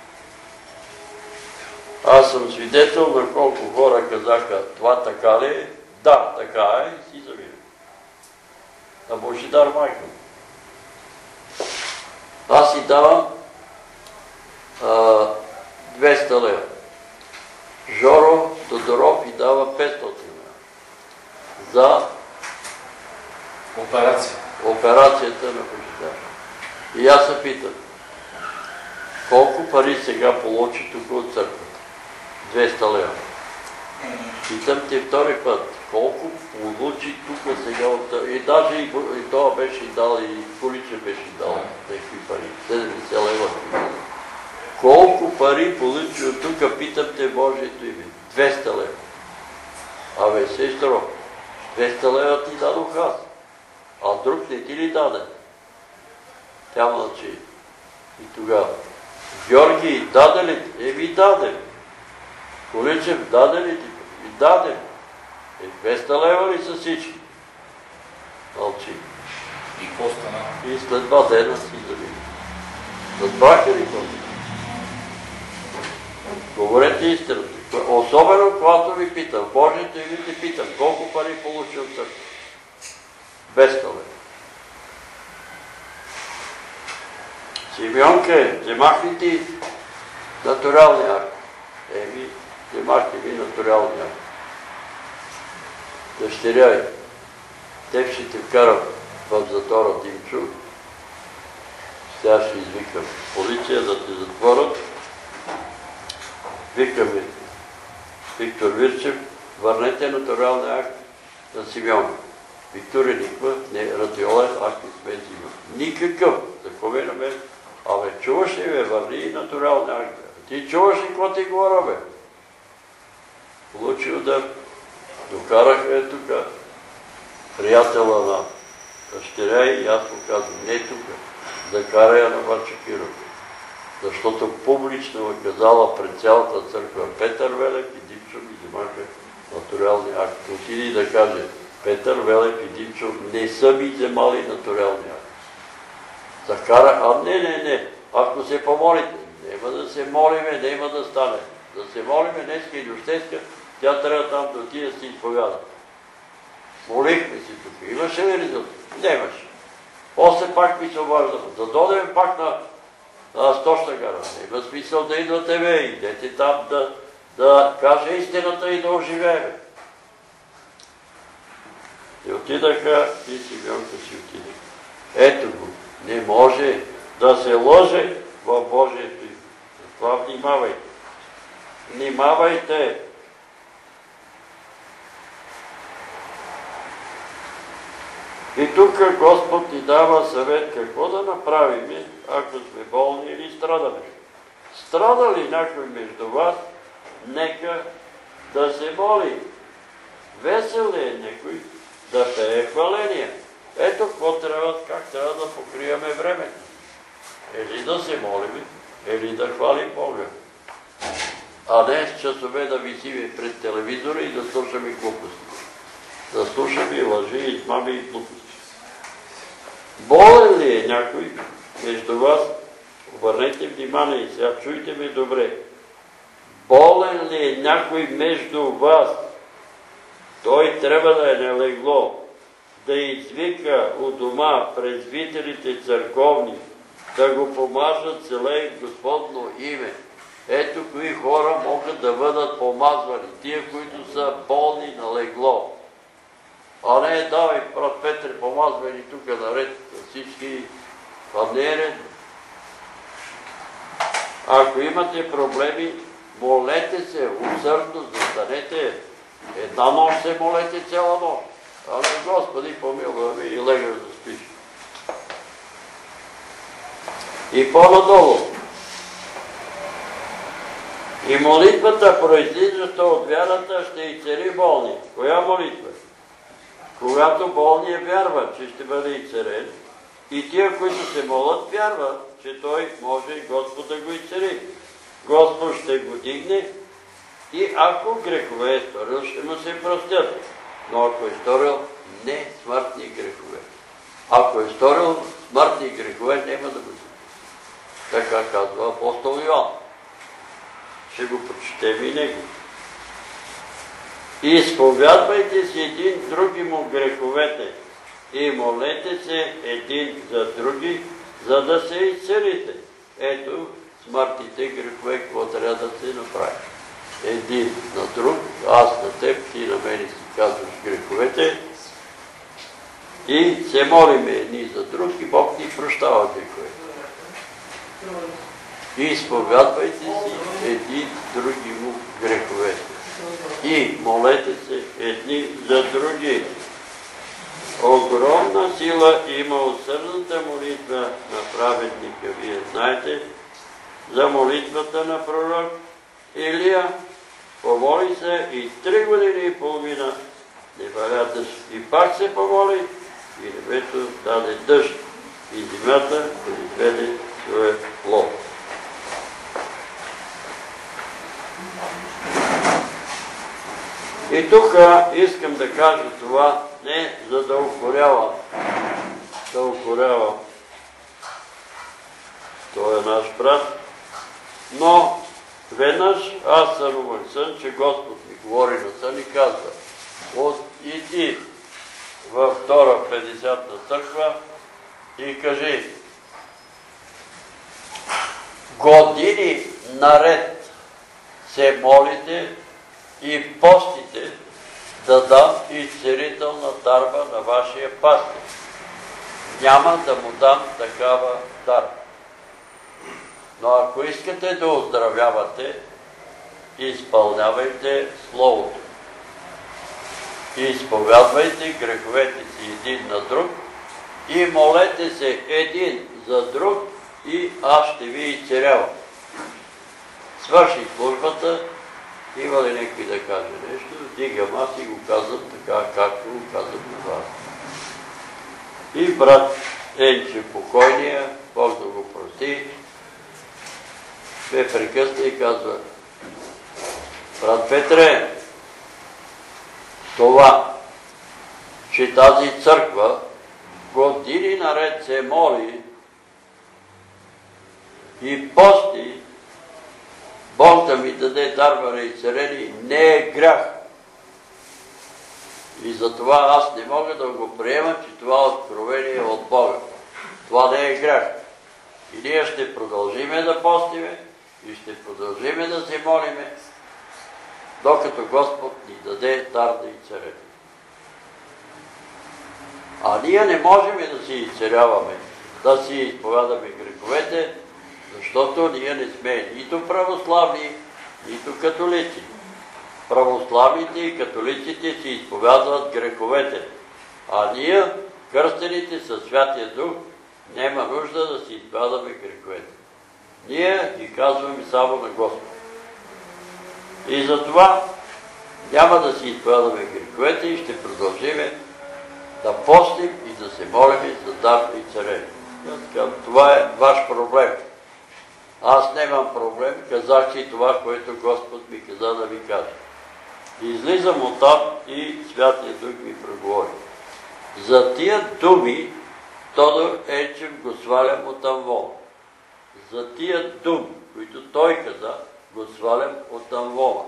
Аз съм свидетел на колко хора казаха: това така ли е? Да, така е, и си заминем. А Божидар майка. Аз си давам а, двеста лева. Жоро Тодоров и дава петстотин лева. За операция. Операцията на Божидар. И аз се питам: колко пари сега получи тук от църквата? двеста лева. Питам те втори път: колко получи тук сега от... И даже и, и това беше дал, и Количе беше дал такива пари. седемдесет лева. Колко пари получи от тук, питам те Божието име? двеста лева. Абе, сестро, двеста лева ти дадох аз. А друг не ти ли даде? Тя мълчи. И тогава: Георги, даде ли? Еми даде. Количев, даде ли ти? И даде. Е, двеста лева ли са всички? Мълчи. И какво стана? И след два дена си замина. Разбраха ли това? Говорете истината. Особено когато ви питам, Божието и ви те питам, колко пари получи от църква? двеста лева. Симеонке, вземах ли ти натуралния акт? Еми, вземах ли ви натуралния акт? Дъщеря ви, теб ще те вкарам в затвора, Димчо. Сега ще извикам полиция да те затворят Викаме Виктор Вирчев, върнете натуралния акт на Симеон. Виктор е никаква, не радиолен акт не сме взима. Никакъв. Такова е на мен. Абе, чуваш ли, бе, върни и натуралния акт. Ти чуваш ли, какво ти говоря, бе? Получил да докараха е тук приятела на дъщеря и аз му казвам, не тук, да кара я на Бачакиров. Защото публично е казала пред цялата църква Петър Велев и Димчо ми взимаха натуралния акт. Отиди да каже, Петър Велев и Димчо не са ми вземали натуралния акт. Закара, а не, не, не, ако се помолите, няма да се молиме, няма да стане. Да се молиме днеска и дощеска, тя трябва там да отиде да си изповяда. Молихме си тук. Имаше ли резултат? Нямаше. После пак ми се обаждаме. Да дойдем пак на Сточна гара. Има смисъл да идвате, бе. Идете там да, да каже истината и да оживеем. И отидаха и Симеонка си отиде. Ето го. Не може да се лъже в Божието име. Това внимавайте. Внимавайте. И тук Господ ни дава съвет какво да направим, ако сме болни или страдаме. Страда ли някой между вас, нека да се моли. Весел ли е някой да пее хваление? Ето какво трябва, как трябва да покриваме време. Или да се молим, или да хвалим Бога. А не с часове да висиме пред телевизора и да слушаме глупости. Да слушаме лъжи, измами и глупости. Болен ли е някой между вас? Обърнете внимание и сега чуйте ме добре. Болен ли е някой между вас? Той трябва да е налегло, да извика у дома презвителите църковни, да го помажат целей Господно име. Ето кои хора могат да бъдат помазвани. Тия, които са болни на легло. А не, давай, брат Петре, помазвани тук наред всички. Това не е редно. Ако имате проблеми, молете се, усърдно застанете. Една нощ се молете цяла нощ. А не, Господи, помилвай ми и легаш да спиш. И по-надолу. И молитвата, произлизаща от вярата, ще изцели болни. Коя молитва? Когато болният вярва, че ще бъде изцелен, и тия, които се молят, вярват, че той може и Господ да го изцели. Господ ще го дигне и ако грехове е сторил, ще му се простят. Но ако е сторил не смъртни грехове. Ако е сторил смъртни грехове, няма да го се. Така казва апостол Йоан. Ще го прочетем и него. И изповядвайте си един други му греховете и молете се един за други, за да се изцелите. Ето смъртните грехове, какво трябва да се направи. Един на друг, аз на теб, ти на мене си казваш греховете и се молиме едни за друг и Бог ни прощава греховете. И изповядвайте си един други му греховете. И молете се едни за други. Огромна сила има усърдната молитва на праведника. Вие знаете за молитвата на пророк Илия. Помоли се и три години и половина не валя дъжд. И пак се помоли и небето даде дъжд. И земята произведе своя плод. И тук искам да кажа това, не за да укорявам, да укорявам. Той е наш брат, но веднъж аз сънувах сън, че Господ ми говори на сън и казва: иди във втора петдесятна църква и кажи: години наред се молите и постите да дам изцелителна дарба на вашия пастир. Няма да му дам такава дарба. Но ако искате да оздравявате, изпълнявайте Словото. Изповядвайте греховете си един на друг и молете се един за друг и аз ще ви изцелявам. Свърших службата, има ли някой да каже нещо, дигам аз и го казвам така, както го казвам на вас. И брат Енче покойния, Бог да го прости, ме прекъсна и казва: брат Петре, това, че тази църква години наред се моли и пости Бог да ми даде дар на изцеление, не е грях. И затова аз не мога да го приема, че това откровение е от Бога. Това не е грях. И ние ще продължиме да постиме и ще продължиме да се молиме, докато Господ ни даде дар да изцеление. А ние не можем да си изцеляваме, да си изповядаме греховете, защото ние не сме нито православни, нито католици. Православните и католиците си изповядват греховете, а ние, кръстените със Святия Дух, няма нужда да си изповядаме греховете. Ние ги казваме само на Господ. И затова няма да си изповядаме греховете и ще продължиме да постим и да се молим за дар и царение. Това е ваш проблем. Аз нямам проблем, казах си това, което Господ ми каза да ви кажа. Излизам оттам и Святия Дух ми преговори. За тия думи Тодор Енчев го свалям от Амвона. За тия думи, които той каза, го свалям от Амвона.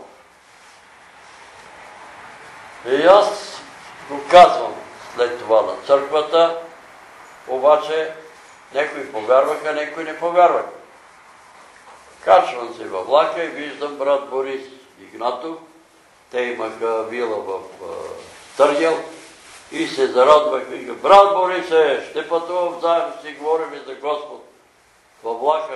И аз го казвам след това на църквата, обаче някои повярваха, някои не повярваха. Качвам се във влака и виждам брат Борис Игнатов. Те имаха вила в Търгел и се зарадвах. Вика: брат Борисе, ще пътувам заедно, си говорим за Господ във влака.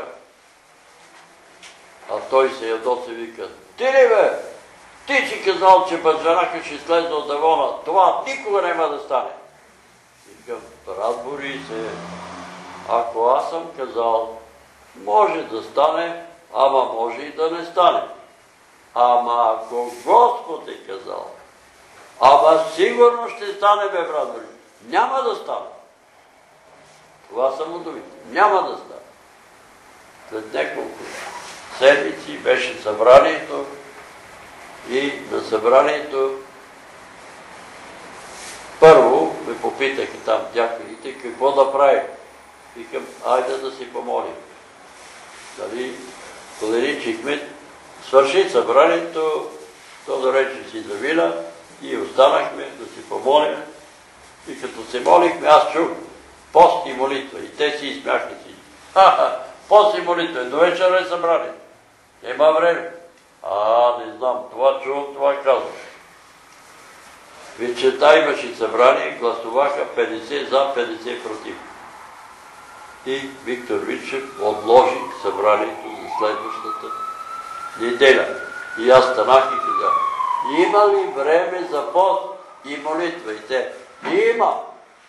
А той се ядоса и вика: ти ли бе? Ти си казал, че баджанака ще слезе от Авона. Това никога няма да стане. Викам: брат Борисе, ако аз съм казал, може да стане, ама може и да не стане. Ама ако Господ е казал, ама сигурно ще стане, бе, брат Борис. Няма да стане. Това са му думите. Няма да стане. След няколко седмици беше събранието и на събранието първо ме попитаха там дяконите какво да правим. Викам: айде да си помолим. Дали, поленичихме, свърши събранието, то да рече си завиля и останахме да си помолим. И като се молихме, аз чух пост и молитва. И те си изсмяха си. Ха-ха, пост и молитва. До вечера е събрание. Нема време. А, не знам, това чувам, това казвам. Вечерта имаше събрание, гласуваха петдесет за, петдесет против. И Виктор Витчев отложи събранието за следващата неделя. И аз станах и казах: има ли време за пост и молитва? И те: има.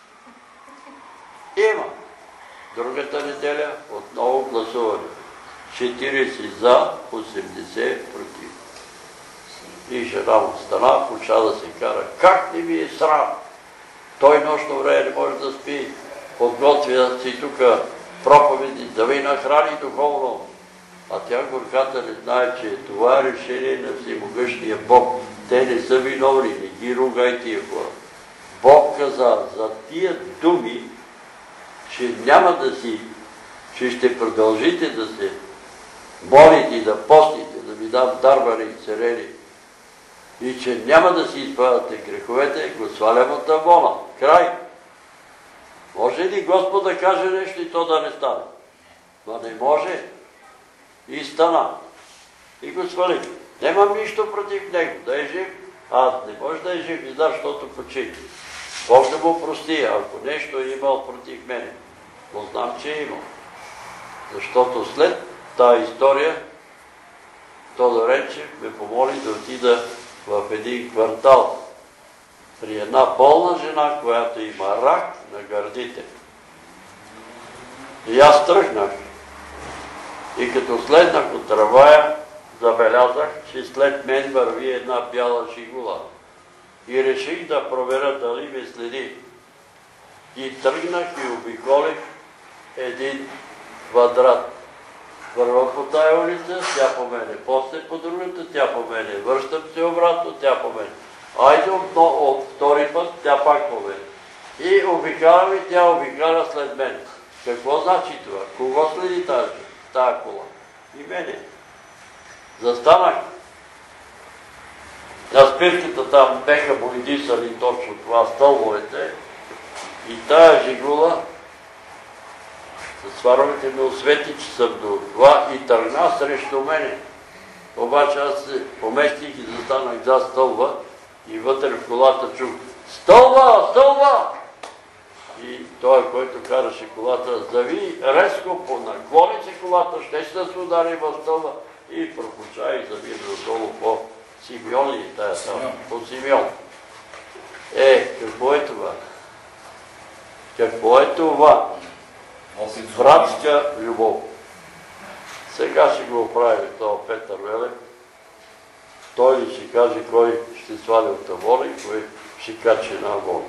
Има. Другата неделя отново гласуване. четиридесет за, осемдесет против. И жена му стана, поча да се кара: как не ми е срам? Той нощно време не може да спи. Подготвя си тук проповеди, да ви нахрани духовно. А тя горката не знае, че това е решение на всемогъщия Бог. Те не са виновни, не ги ругай тия хора. Бог каза за тия думи, че няма да си, че ще продължите да се молите и да постите, да ви дам дарбари и царели, и че няма да си изпадате греховете, го свалям от Авона. Край. Може ли Господ да каже нещо и то да не стане? Но не може. И стана. И го свалих. Нямам нищо против него. Да е жив. А не може да е жив, и да, защото почини. Бог да му прости, ако нещо е имал против мене. Но знам, че е имал. Защото след тази история Тодоренчев ме помоли да отида в един квартал при една болна жена, която има рак на гърдите. И аз тръгнах. И като следнах от трамвая, забелязах, че след мен върви една бяла жигула. И реших да проверя дали ме следи. И тръгнах и обиколих един квадрат. Първа по тая улица, тя по мене. После по другата, тя по мене. Връщам се обратно, тя по мене. Айде от втори път, тя пак по мене. И обикалям и тя обикаля след мен. Какво значи това? Кого следи тази, тая кола? И мене. Застанах. На спирката там беха боядисали точно това стълбовете и тая жигула с фаровете ме освети, че съм до това и тръгна срещу мене. Обаче аз се поместих и застанах за стълба и вътре в колата чух: "Стълба! Стълба!" И той, който караше колата, зави резко, понаклони се колата, ще се да се удари в стълба и пропуча и зави надолу по Симеон и тая там, по Симеон. Е, какво е това? Какво е това? Братска любов. Сега ще го оправи това Петър Велев. Той ли ще каже кой ще сваля от Авона и кой ще качи на Авона.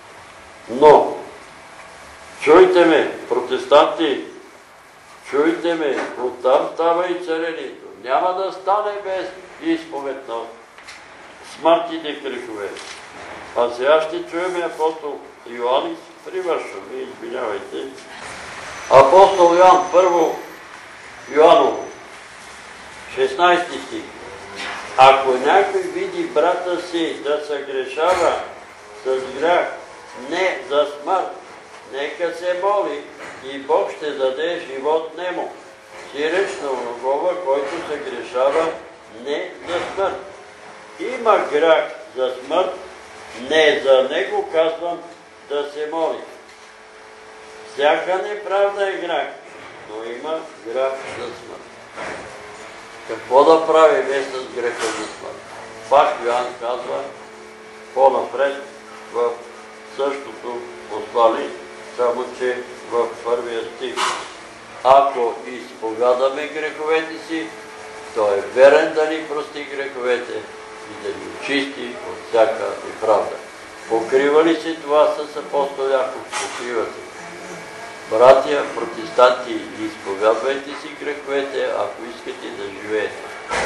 Но, чуйте ме, протестанти, чуйте ме, оттам става и царението. Няма да стане без изповед на смъртните грехове. А сега ще чуем апостол Йоанн, привършвам, извинявайте. Апостол Йоанн, първо Йоанново, шестнайсети стих. Ако някой види брата си да съгрешава с грях, не за смърт, нека се моли и Бог ще даде живот нему. Сиреч на оногова, който се грешава не за смърт. Има грях за смърт, не за него казвам да се моли. Всяка неправда е грях, но има грях за смърт. Какво да правим с греха за смърт? Пак Йоанн казва по-напред в същото послание, само че в първия стих. Ако изповядаме греховете си, той е верен да ни прости греховете и да ни очисти от всяка неправда. Покрива ли се това с апостол Яков? Покрива се. Братия, протестанти, изповядвайте си греховете, ако искате да живеете.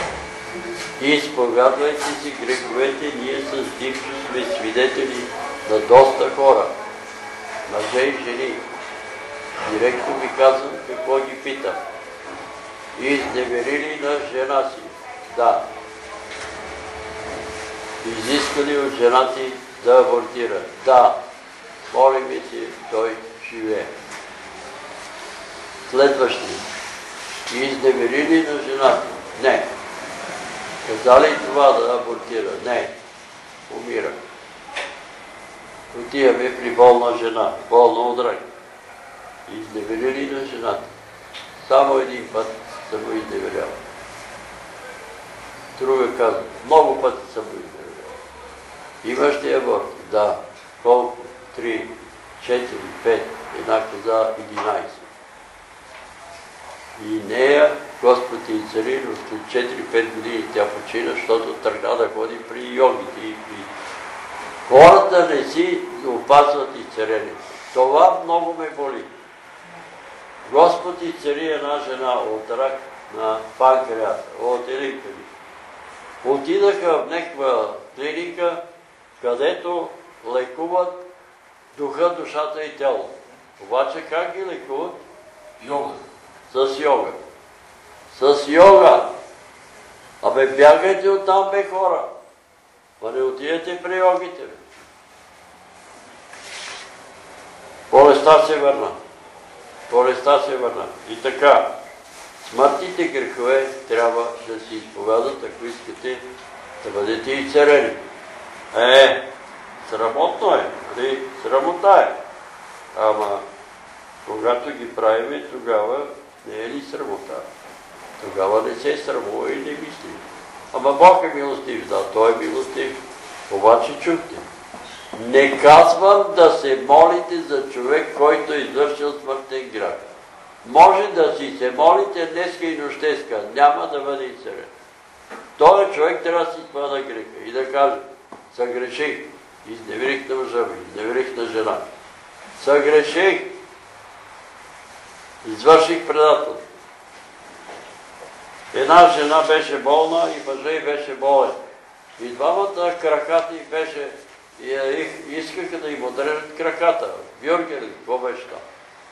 Изповядвайте си греховете, ние с Димчо сме свидетели на доста хора, мъже и жени. Директно ви казвам какво ги питам. Изневерили на жена си? Да. Изискали от жена си да абортира? Да. Молим си, той живее. Следващи. Изневерили на жената? Не. Казали това да абортира? Не. Умира. Отиваме при болна жена, болна от рак. Изневерили на жената? Само един път съм го изневерял. Друга казва, много пъти съм го изневерял. Имаш ли аборт? Да. Колко? Три, четири, пет. Една каза единайсет. И нея, Господ и цари, но след четири-пет години тя почина, защото тръгна да ходи при йогите и при... Хората не си опазват изцелението. Това много ме боли. Господ изцели една жена от рак на панкреата, от еликари. Отидаха в някаква клиника, където лекуват духа, душата и тяло. Обаче как ги лекуват? Йога. С йога. С йога. Абе бягайте оттам, бе, хора. Ма не отидете при йогите. Болестта се върна. Болестта се върна. И така, смъртните грехове трябва да се изповядат, ако искате да бъдете изцелени. Е, срамотно е, нали? Срамота е. Ама, когато ги правиме, тогава не е ли срамота? Тогава не се срамува и не мисли. Ама Бог е милостив, да, Той е милостив. Обаче чухте. Не казвам да се молите за човек, който е извършил смъртен грях. Може да си се молите днеска и нощеска, няма да бъде изцелен. Той човек трябва да си спада греха и да каже: съгреших, изневерих на мъжа ми, изневерих на жена. Съгреших, извърших предателство. Една жена беше болна и мъжа й беше болен. И двамата краката й беше, и искаха да им отрежат краката. Бюргер, какво беше там?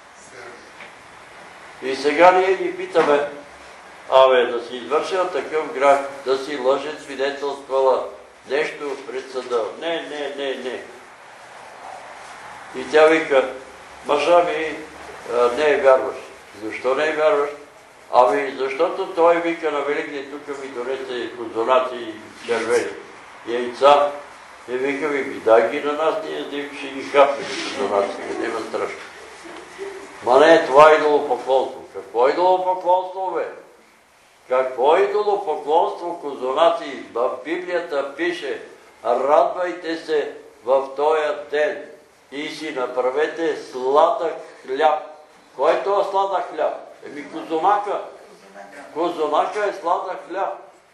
И сега ние ги питаме: абе, да си извършила такъв грях, да си лъжец свидетелствала нещо пред съда. Не, не, не, не. И тя вика: мъжа ми не е вярващ. Защо не е вярващ? Ами, защото той вика на Великден, тук ми донесе козунаци и червени яйца. И вика ми: дай ги на нас, ние ще ги хапнем козунаците, няма страшно. Ма не, това е идолопоклонство. Какво е идолопоклонство, бе? Какво е идолопоклонство, козунаци? В Библията пише: радвайте се в този ден и си направете сладък хляб. Кой е това сладък хляб? Еми козунака. Козунака е сладък хляб.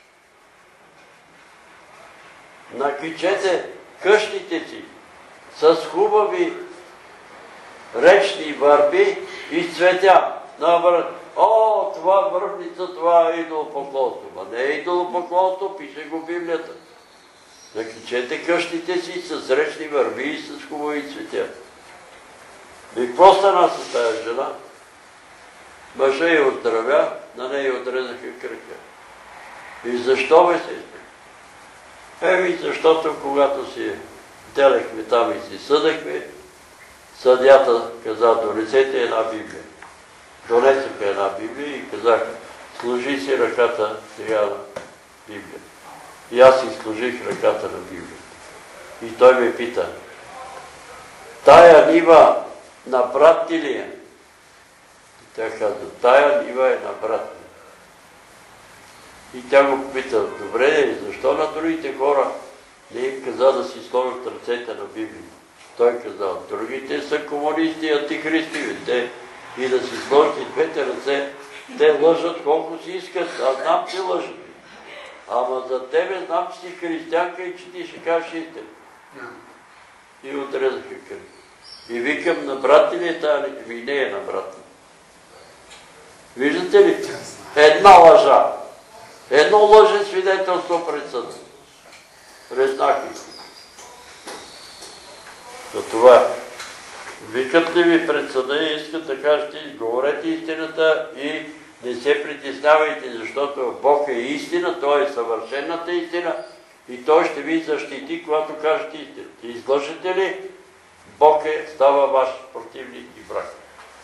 Накичете къщите си с хубави речни върби и цветя. О, това върбница, това е идолопоклонство. Ма не е идолопоклонство, пише го Библията. Накичете къщите си с речни върби и с хубави цветя. И какво стана с тази жена? Мъжа я оздравя, на нея отрезаха крака. И защо бе се? Еми, защото когато си делехме там и си съдехме, съдята каза: донесете една Библия. Донесаха една Библия и казаха: сложи си ръката сега на Библия. И аз си сложих ръката на Библия. И той ме пита: тая нива на брат ти ли е? И тя каза: тая нива е на брат ми. И тя го попита: добре, защо на другите хора не им каза да си сложат ръцете на Библия? Той каза: другите са комунисти и антихристи, те и да си сложат двете ръце, те лъжат колко си искат, аз знам, че лъжат. Ама за тебе знам, че си християнка и че ти ще кажеш истина. И отрезаха кръв. И викам: на брат ли е тази? Ми не е на брат. Виждате ли? Една лъжа. Едно лъжен свидетелство пред съда. Резнахи. За това викат ли ви пред съда и искат да кажете: говорете истината и не се притеснявайте, защото Бог е истина, Той е съвършената истина и Той ще ви защити, когато кажете истина. И излъжете ли, Бог е, става ваш противник и враг.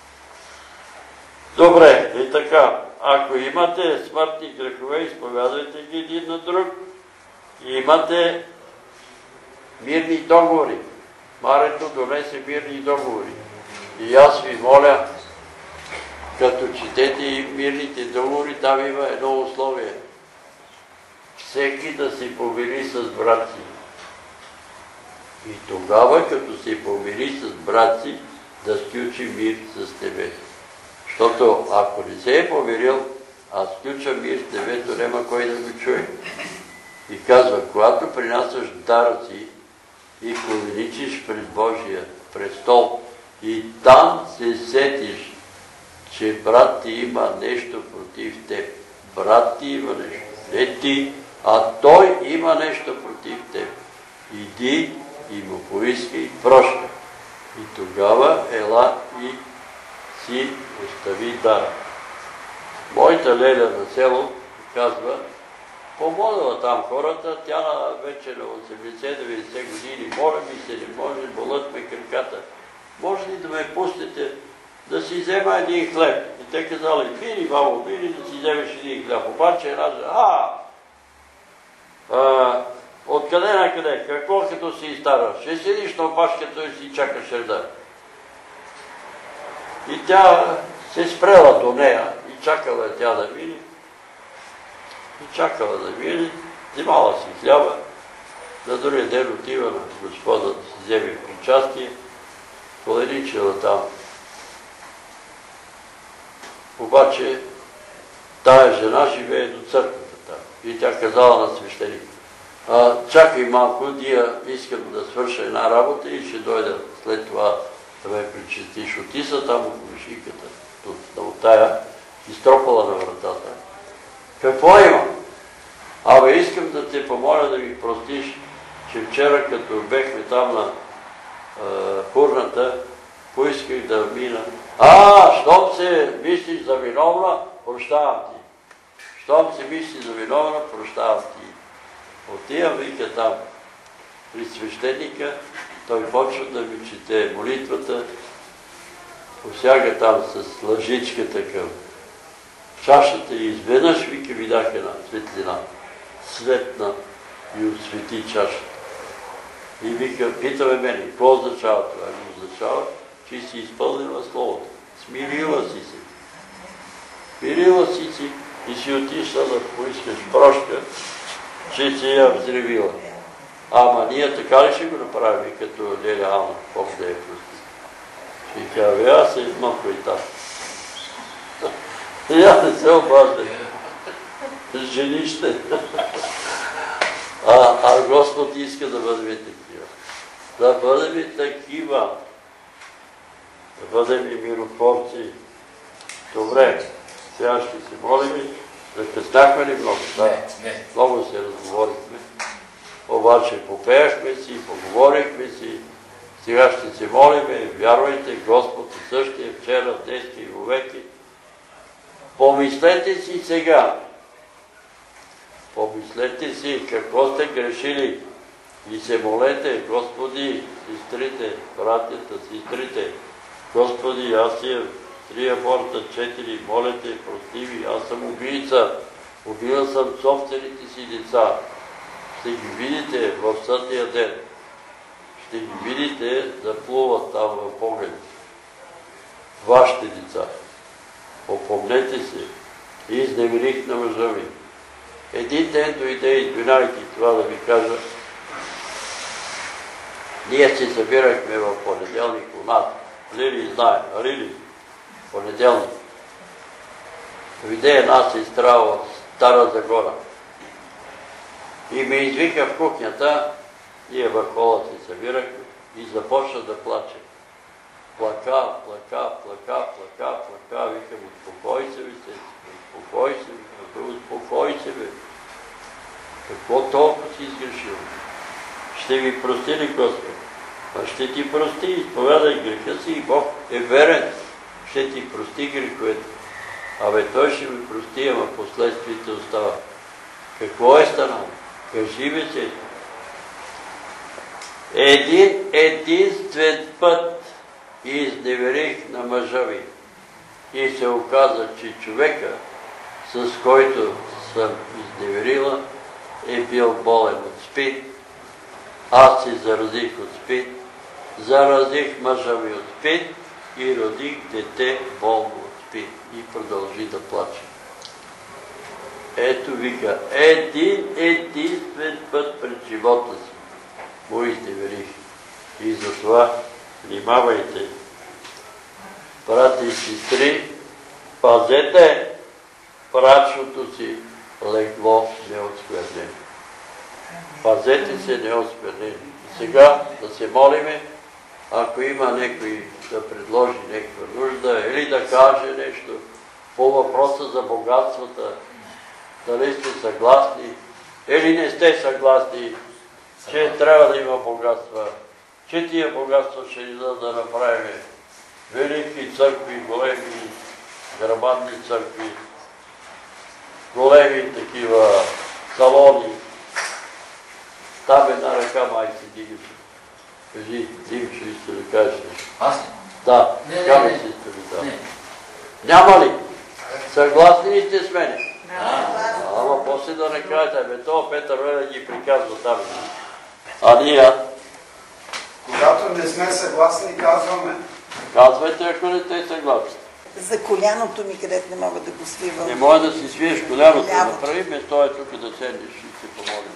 Добре, и така, ако имате смъртни грехове, изповядайте ги един на друг и имате мирни договори. Марето донесе мирни договори. И аз ви моля, като четете и мирните договори, там има едно условие. Всеки да се помири с брат си. И тогава, като се помири с брат си, да сключи мир с тебе. Защото ако не се е помирил, аз сключвам мир с небето, няма кой да го чуе. И казва: когато принасяш дара си и повеличиш пред Божия престол и там се сетиш, че брат ти има нещо против теб. Брат ти има нещо. Не ти, а той има нещо против теб. Иди и му поискай прошка. И тогава ела и си остави дара. Моята леля на село казва: помолила там хората, тя на вече на осемдесет-деветдесет години, моля ми се, не може, болят ме краката. Може ли да ме пустите да си взема един хлеб? И те казали: мини, бабо, мини да си вземеш един хлеб. Обаче една жена: а, а откъде на къде? Какво като си стара? Ще седиш на опашката и си чакаш реда. И тя се спрела до нея и чакала тя да мини. И чакала да мине, взимала си хляба, на другия ден отива на Господа да си вземе причастие, поленичила там. Обаче тая жена живее до църквата там. И тя казала на свещеника: а, чакай малко, дия искам да свърша една работа и ще дойда след това да ме причастиш. Отиса там около шийката, от тая, изтропала на вратата. Какво има? Абе, искам да те помоля да ми простиш, че вчера, като бехме там на е, курната, поисках да мина. А, щом се мислиш за виновна, прощавам ти. Щом се мислиш за виновна, прощавам ти. Отивам, вика там при свещеника, той почва да ми чете молитвата, посяга там с лъжичката към чашата и изведнъж, вика, видях една светлина, светна и освети чашата. И вика, питаме мене, какво означава това? Не означава, че си изпълнила словото. Смирила си се. Смирила си си и си отишла да поискаш прошка, че си я взревила. Ама ние така ли ще го направим, като Леля Ана, Бог да я прости? Ще кажа, аз се измъква и там. И аз не се обаждам. Женище. А, а Господ иска да бъдем такива. Да бъдем такива. Да бъдем и миротворци. Добре, сега ще се молим. Закъсняхме ли много? Да. Не, не. Много се разговорихме. Обаче попеяхме си, поговорихме си. Сега ще се молиме. Вярвайте, Господ е същия вчера, днес и вовеки. Помислете си сега. Помислете си какво сте грешили и се молете, Господи, сестрите, братята, сестрите, Господи, аз си три аборта, четири, молете, прости ми, аз съм убийца, убила съм собствените си деца. Ще ги видите в съдния ден. Ще ги видите да плуват там в огън. Вашите деца. Опомнете се. И изневерих на мъжа ми. Един ден дойде, извинявайки това да ви кажа, ние се събирахме в понеделник у нас. Лили знае, Лили, понеделник. Дойде една сестра от Стара Загора. И ме извика в кухнята, ние в хола се събирахме и започна да плаче. Плака, плака, плака, плака, плака, викам, успокой се, ви се, успокой се, ви, успокой се, бе. Какво толкова си изгрешил? Ще ви прости ли Господ? А ще ти прости, изповядай греха си и Бог е верен. Ще ти прости греховете. Абе, той ще ми прости, ама последствията остава. Какво е станало? Кажи ми се. Един единствен път изневерих на мъжа ми. И се оказа, че човека, с който съм изневерила, е бил болен от спин. Аз се заразих от спин, заразих мъжа ми от спин и родих дете болно от спин. И продължи да плаче. Ето вика, един единствен път пред живота си му изневерих. И затова внимавайте, брати и сестри, пазете брачното си легло неосквернено. Пазете се неосквернени. Сега да се молиме, ако има някой да предложи някаква нужда или да каже нещо по въпроса за богатствата, дали сте съгласни или не сте съгласни, че трябва да има богатства, че тия богатства ще ни дадат да направим велики църкви, големи грамадни църкви, големи такива салони. Там една ръка май си дигаш. Кажи, Димчо, иска да кажеш нещо. Аз ли? Да, така ми си иска да кажа. Няма ли? Съгласни ли сте с мене? Ама после да не кажете, бе, това Петър Веле ги приказва там. А ние? Когато не сме съгласни, казваме. Казвайте, ако не сте съгласни. За коляното ми, където не мога да го свивам. Не може да си свиеш коляното, Лявото. направи ме, той е тук да седнеш и се помолим.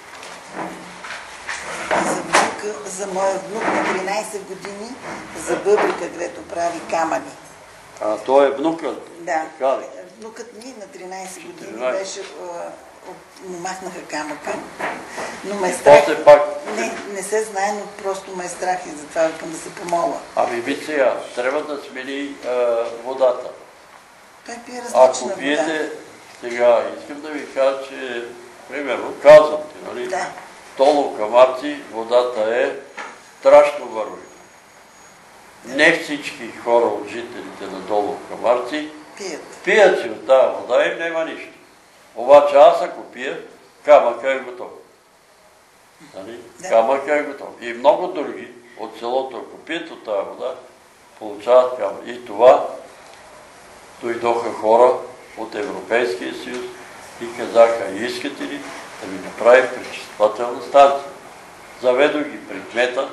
За, внука, за моя внук на тринайсет години, за бъбрика, където прави камъни. А той е внукът. Да, Така ли? внукът ми на тринайсет години четиринайсет. беше, а, от- му махнаха камъка, но ме е страх. После пак, Не, не се знае, но просто ме е страх и затова викам да се помоля. ами виж сега, трябва да смени а, водата. Той пие различна Ако вода. пиете, сега искам да ви кажа, че, примерно, казвам ти, нали? Да. Долу Камарци водата е страшно върви. Не всички хора от жителите на Долу Камарци Пият. пият си от тази вода и няма нищо. Обаче аз ако пия, камъка е готов. Нали? Да. Камъка е готов. И много други от селото, ако пият от тази вода, получават камък. И това дойдоха хора от Европейския съюз и казаха, искате ли да ми направи пречиствателна станция? Заведох ги при кмета.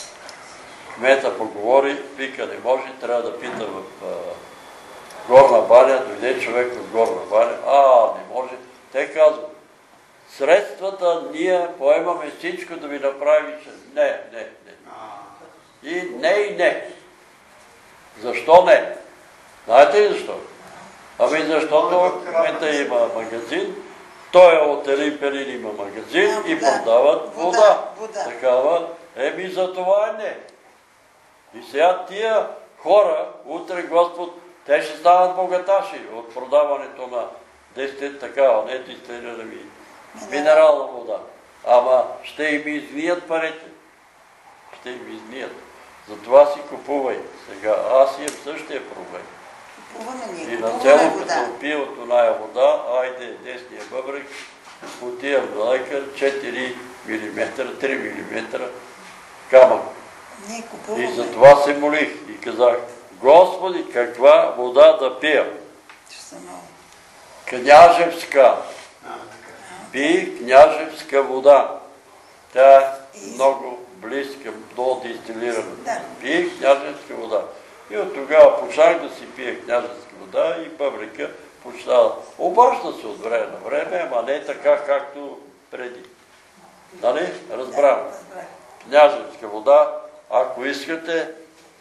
Кмета поговори, вика, не може, трябва да пита в а, Горна баня, дойде човек от Горна баня, а, не може. Те казват, средствата ние поемаме всичко да ви направим. Не, не, не. И не, и не. Защо не? Знаете ли защо? Ами защото кмета има магазин, той е от Елин Пелин има магазин А, и вода. продават вода. Вода, вода. Такава, еми за това е не. И сега тия хора, утре Господ, те ще станат богаташи от продаването на десет такава, не дистилирана ми минерална вода. Ама ще им изният парите. Ще им изният. Затова си купувай сега. Аз имам същия проблем. Купуваме ние, И на купуваме цяло вода. като пия от оная вода, айде десния бъбрек, отивам до лекар, четири милиметра, три милиметра камък. Ние И купуваме. за това се молих и казах, Господи, каква вода да пия? Че са много. Княжевска. Пи княжевска вода. Тя е много близка до дистилирана. Да. Пи княжевска вода. И от тогава почнах да си пия княжевска вода и бъбрика почна. Обажда се от време на време, ама не така както преди. Нали? Разбрам. Разбрах. Княжевска вода, ако искате,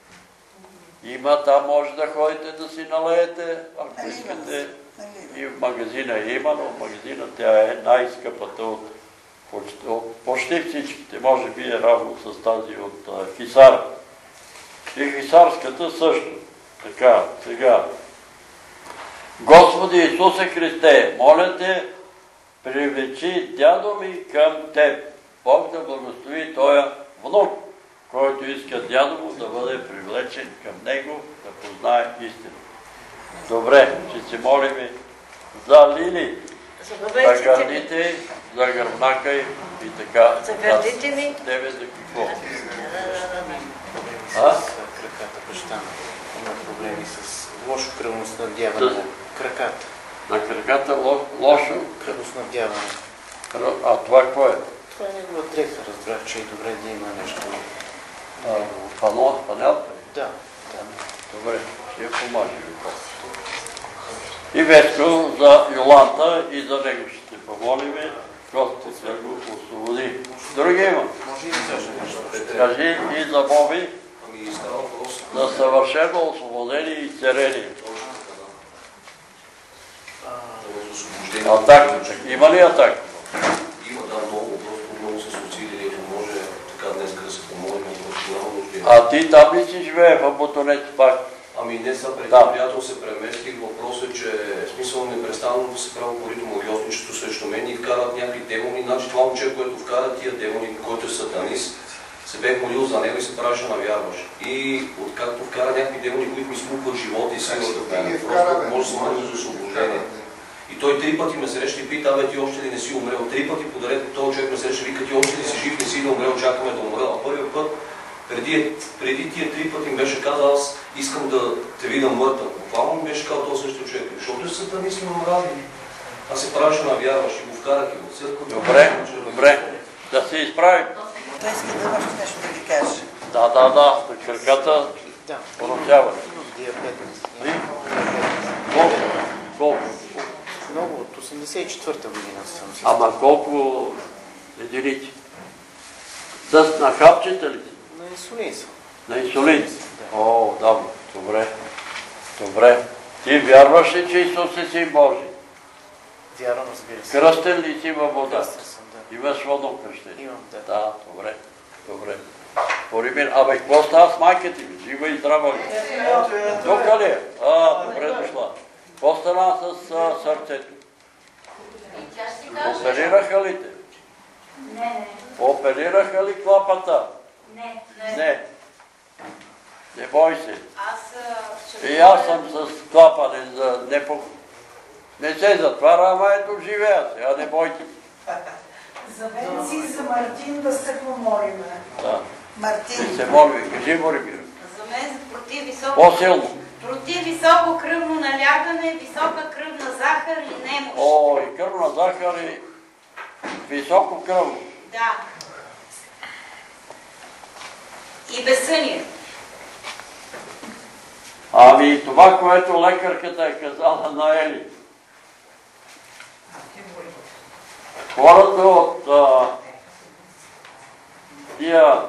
има, там може да ходите да си налеете, ако Налива искате. се, налива. И в магазина има, но в магазина тя е най-скъпата от, почти, от почти всичките. Може би е равно с тази от а, Хисар. И Хисарската също. Така, сега. Господи Исусе Христе, моля те, привлечи дядо ми към теб. Бог да благослови тоя внук, който иска дядо му да бъде привлечен към него, да познае истина. Добре, ще се молим за Лили, за Заповядайте ми. гърдите, за гръбнака и, и така. За гърдите ми. Тебе за какво? С А? краката баща ми. Има проблеми с лошо кръвоснабдяване. С? Краката. На краката ло, лошо. Кръвоснабдяване. А това какво е? Това е негова дреха. Разбрах, че е добре да има нещо. А, пано, панелка. Да, да. Добре, ще я помажем. И Веско за Йоланта и за него ще се помолим. Господ да го освободи. Други има? Може и да кажа нещо. Кажи и за Боби, Ами става въпрос. за съвършено освободени и изцелени. За освобождение. Атака. Има ли атака? Има, да, много. Просто много са се усилили. Ако може така днес да се помолим, просто няма нужда. А ти там ли си живее в Ботонец пак? Ами не са преди Да. приятел се преместих. Въпросът е, че е смисъл непрестанно да се прави корито магиосничество срещу мен и вкарат някакви демони. Значи това момче, което вкара тия демони, който е сатанист, се бех молил за него и се правеше на вярваш. И откакто вкара някакви демони, които ми смукват живота и силата в мен, просто може да се мърза за освобождение. И той три пъти ме среща и пита, бе, ти още ли не си умрел? Три пъти подред този човек ме среща, вика, ти още ли си жив, не си да умрел, чакаме да умра. А първият път, преди, преди тия три пъти ми беше казал, аз искам да те видя мъртъв. Буквално ми беше казал този същия човек, защото е сатанист ме мрази. Аз се правеше на вярваш и го вкарах и в църквата. Добре, добре. Да се изправим. Той иска да още нещо да ви каже. Да, да, да. На краката Да. поръчаване. Диабетес. И? Колко? Колко? Много, от осемдесет и четвърта година съм си. Ама колко единици? С нахапчета ли? На инсулин съм. На инсулин? О, да, добре. Добре. Ти вярваш ли, че Исус е Син Божий? Вярвам, разбира се. Кръстен ли си във вода? Кръстен съм, да. Имаш водно кръщение? Имам, да. Да, добре. Добре. Поримир, абе, какво става с майката ми? Жива и здрава ли? Тук ли е? А, добре дошла. Какво стана с а, сърцето? Оперираха ли те? Не, не. Оперираха ли клапата? Не. Не. Не бой се. Аз ще... И аз съм с клапане за не по... Не се затваря, ама ето живея се, а не бойте. За мен си и за Мартин да се помолим. Да. Мартин. И се моли, кажи му, Ремира. За мен против високо... По-силно. Против високо кръвно налягане, висока кръвна захар и немощ. О, и кръвна захар и високо кръвно. Да. И безсъние. Ами това, което лекарката е казала на Ели. Хората от а, тия,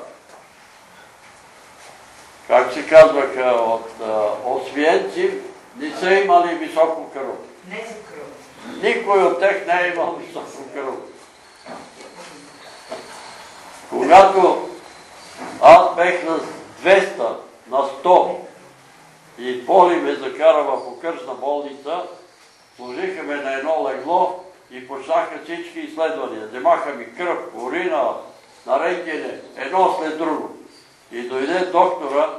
как се казваха, от а, освиенци, не са имали високо кръв. Не за кръв. Никой от тях не е имал високо кръв. Когато аз бех на двеста, на сто и Поли ме закара в окръжна болница, сложиха ме на едно легло и почнаха всички изследвания. Вземаха ми кръв, урина, на рентгене, едно след друго. И дойде доктора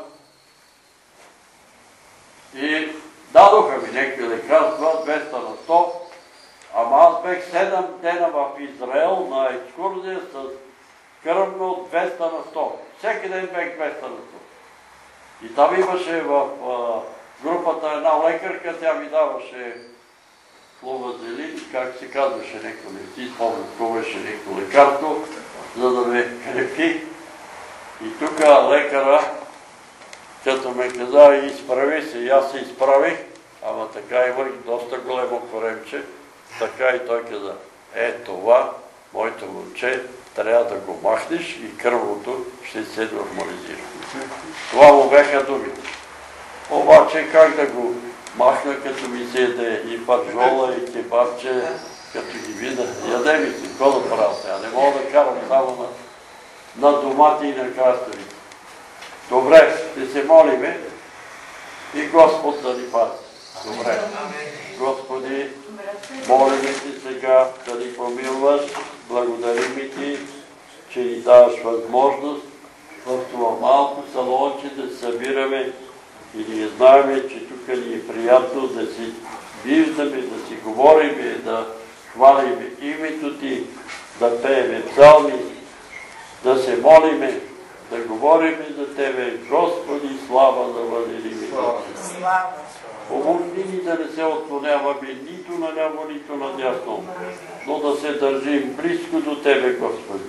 и дадоха ми някакви лекарства, двеста на сто, ама аз бех седем дена в Израел на екскурзия с кръвно двеста на сто. Всеки ден бех двеста на сто. И там имаше в а, групата една лекарка, тя ми даваше флувазелин, как се казваше някакво, не си спомням, какво беше някакво лекарство, за да ме крепи. И тук лекара, като ме каза, изправи се, и аз се изправих, ама така имах доста големо коремче, така и той каза, е това, моето момче, трябва да го махнеш и кръвното ще се нормализира. Това му бяха думите. Обаче как да го махна, като ми се яде и паржола, и кебабче, като ги видя, яде ми си, какво да правя сега, не мога да карам само на, на домати и на краставици. Добре, ще се молиме и Господ да ни пази. Добре. Господи, молиме Ти сега да ни помилваш, благодарим Ти, че ни даваш възможност в това малко салонче да се събираме и ние знаем, че тук ни е приятно да си виждаме, да си говорим, да хвалим името Ти, да пеем псалми, да се молиме, да говорим за Тебе. Господи, слава да бъде името Ти. Слава. Помогни ни да не се отклоняваме нито наляво, нито надясно, но да се държим близко до Тебе, Господи.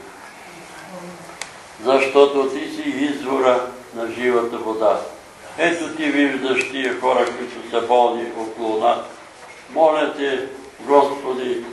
Защото Ти си извора на живата вода. Ето Ти виждаш тия хора, които са болни около нас. Моля Те, Господи,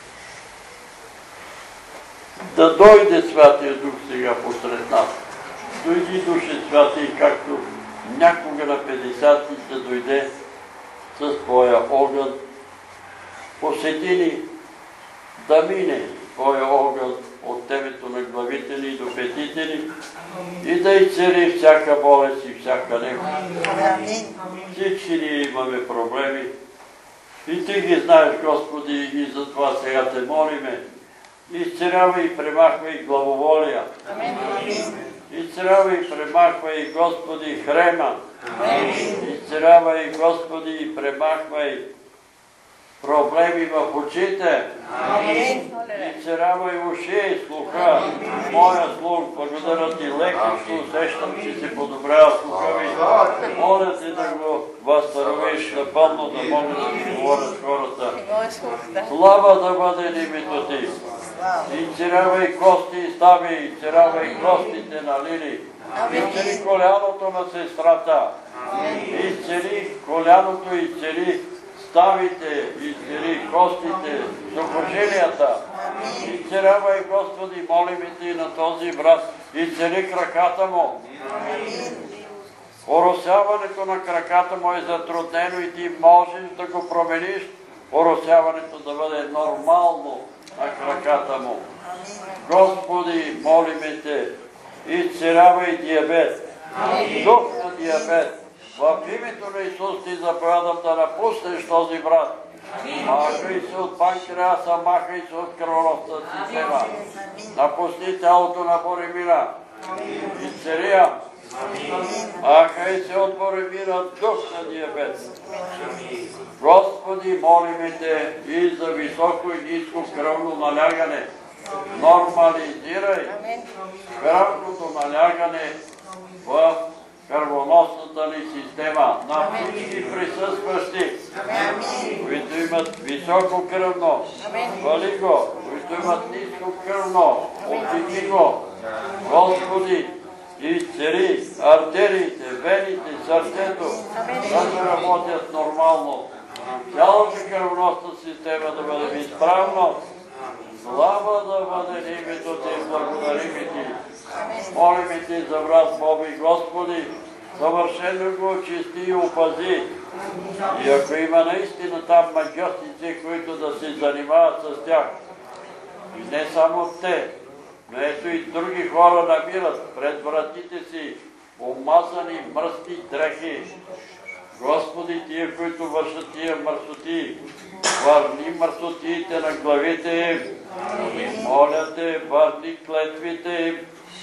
да дойде Святия Дух сега посред нас. Дойди, Душе Святий, както някога на петдесятниците дойде с Твоя огън. Посети ни да мине Твоя огън от темето на главите ни до петите ни и да изцели всяка болест и всяка немощ. Всички ние имаме проблеми и Ти ги знаеш, Господи, и затова сега Те молиме. Изцелявай и премахвай главоволия. Изцелявай и премахвай, Господи, хрема. Изцелявай, Господи, и премахвай проблеми в очите. Изцелявай уши, слуха. Моя слух, благодаря Ти, лекарство, усещам, че се подобрява слуха ми. Моля Те да го възстановиш напълно, да могат да Ти говорят хората. Слава да бъде името Ти. Изцелявай кости и стави, изцелявай костите на Лили. Изцели коляното на сестрата. Изцели коляното, изцели ставите, изцели костите, сухожилията. Изцелявай, Господи, молим Ти на този брат. Изцели краката му. Оросяването на краката му е затруднено и Ти можеш да го промениш. Оросяването да бъде нормално на краката му. Господи, молиме Те, изцелявай диабет, дух на диабет. В името на Исус Ти заповядам да напуснеш този брат. Махай се от панкреаса, махай се от кръвоносната система. Напусни тялото на Боремира. Изцелия. Махай се от Боремира, дух на диабет. Господи, молиме Те и за високо и ниско кръвно налягане. Нормализирай кръвното налягане в кръвоносната ни система на всички присъстващи, които имат високо кръвно, вали го, които имат ниско кръвно, опити го. Господи, изцели артериите, вените, сърцето, да работят нормално. Цялата кръвоносна система да бъде изправна. Слава да бъде името Ти, благодарим Ти. Молим Ти за брат Боби, Господи, съвършено го очисти и опази. И ако има наистина там магиосници, които да се занимават с тях, и не само те, но ето и други хора намират пред вратите си омазани мръсни дрехи. Господи, Тия, които вършат тия мърсоти, върни мърсотиите на главите им. Моля Те, върни клетвите им.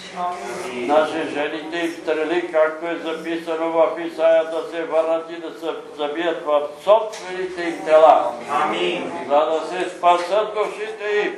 Наши жените им стрели, както е записано в Исаия, да се върнат и да се забият в собствените им тела, за да се спасат душите им.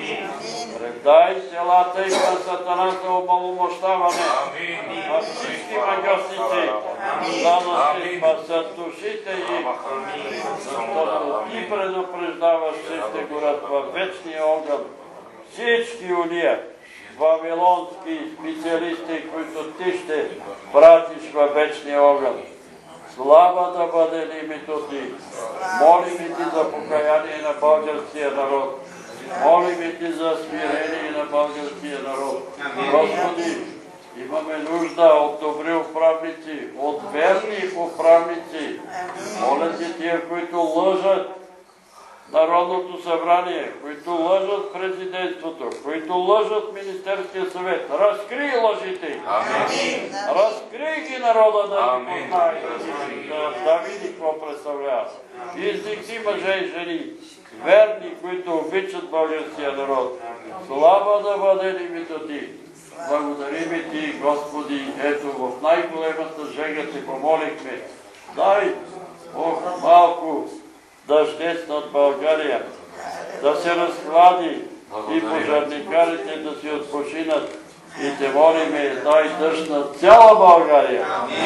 Предай телата им на Сатана за омаломощаване, на всички магиосници, за да се спасат душите им, защото Ти предупреждаваш, че ще горят във вечния огън всички уния вавилонски специалисти, които Ти ще пратиш във вечния огън. Слава да бъде на името Ти. Молим Ти за покаяние на българския народ. Молим Ти за смирение на българския народ. Господи, имаме нужда от добри управници, от верни управници. Моля Ти тия, които лъжат Народното събрание, които лъжат президентството, които лъжат Министерския съвет. Разкрий лъжите. Разкрий ги народа да ги познае, да види какво представлява. Издигни мъже и жени, верни, които обичат българския народ. Слава да бъде името Ти. Благодарим Ти, Господи, ето в най-големата жега Ти помолихме. Дай, Бог, малко дъждец над България, да се разхлади и пожарникарите да си отпочинат и Те молиме, дай дъжд на цяла България.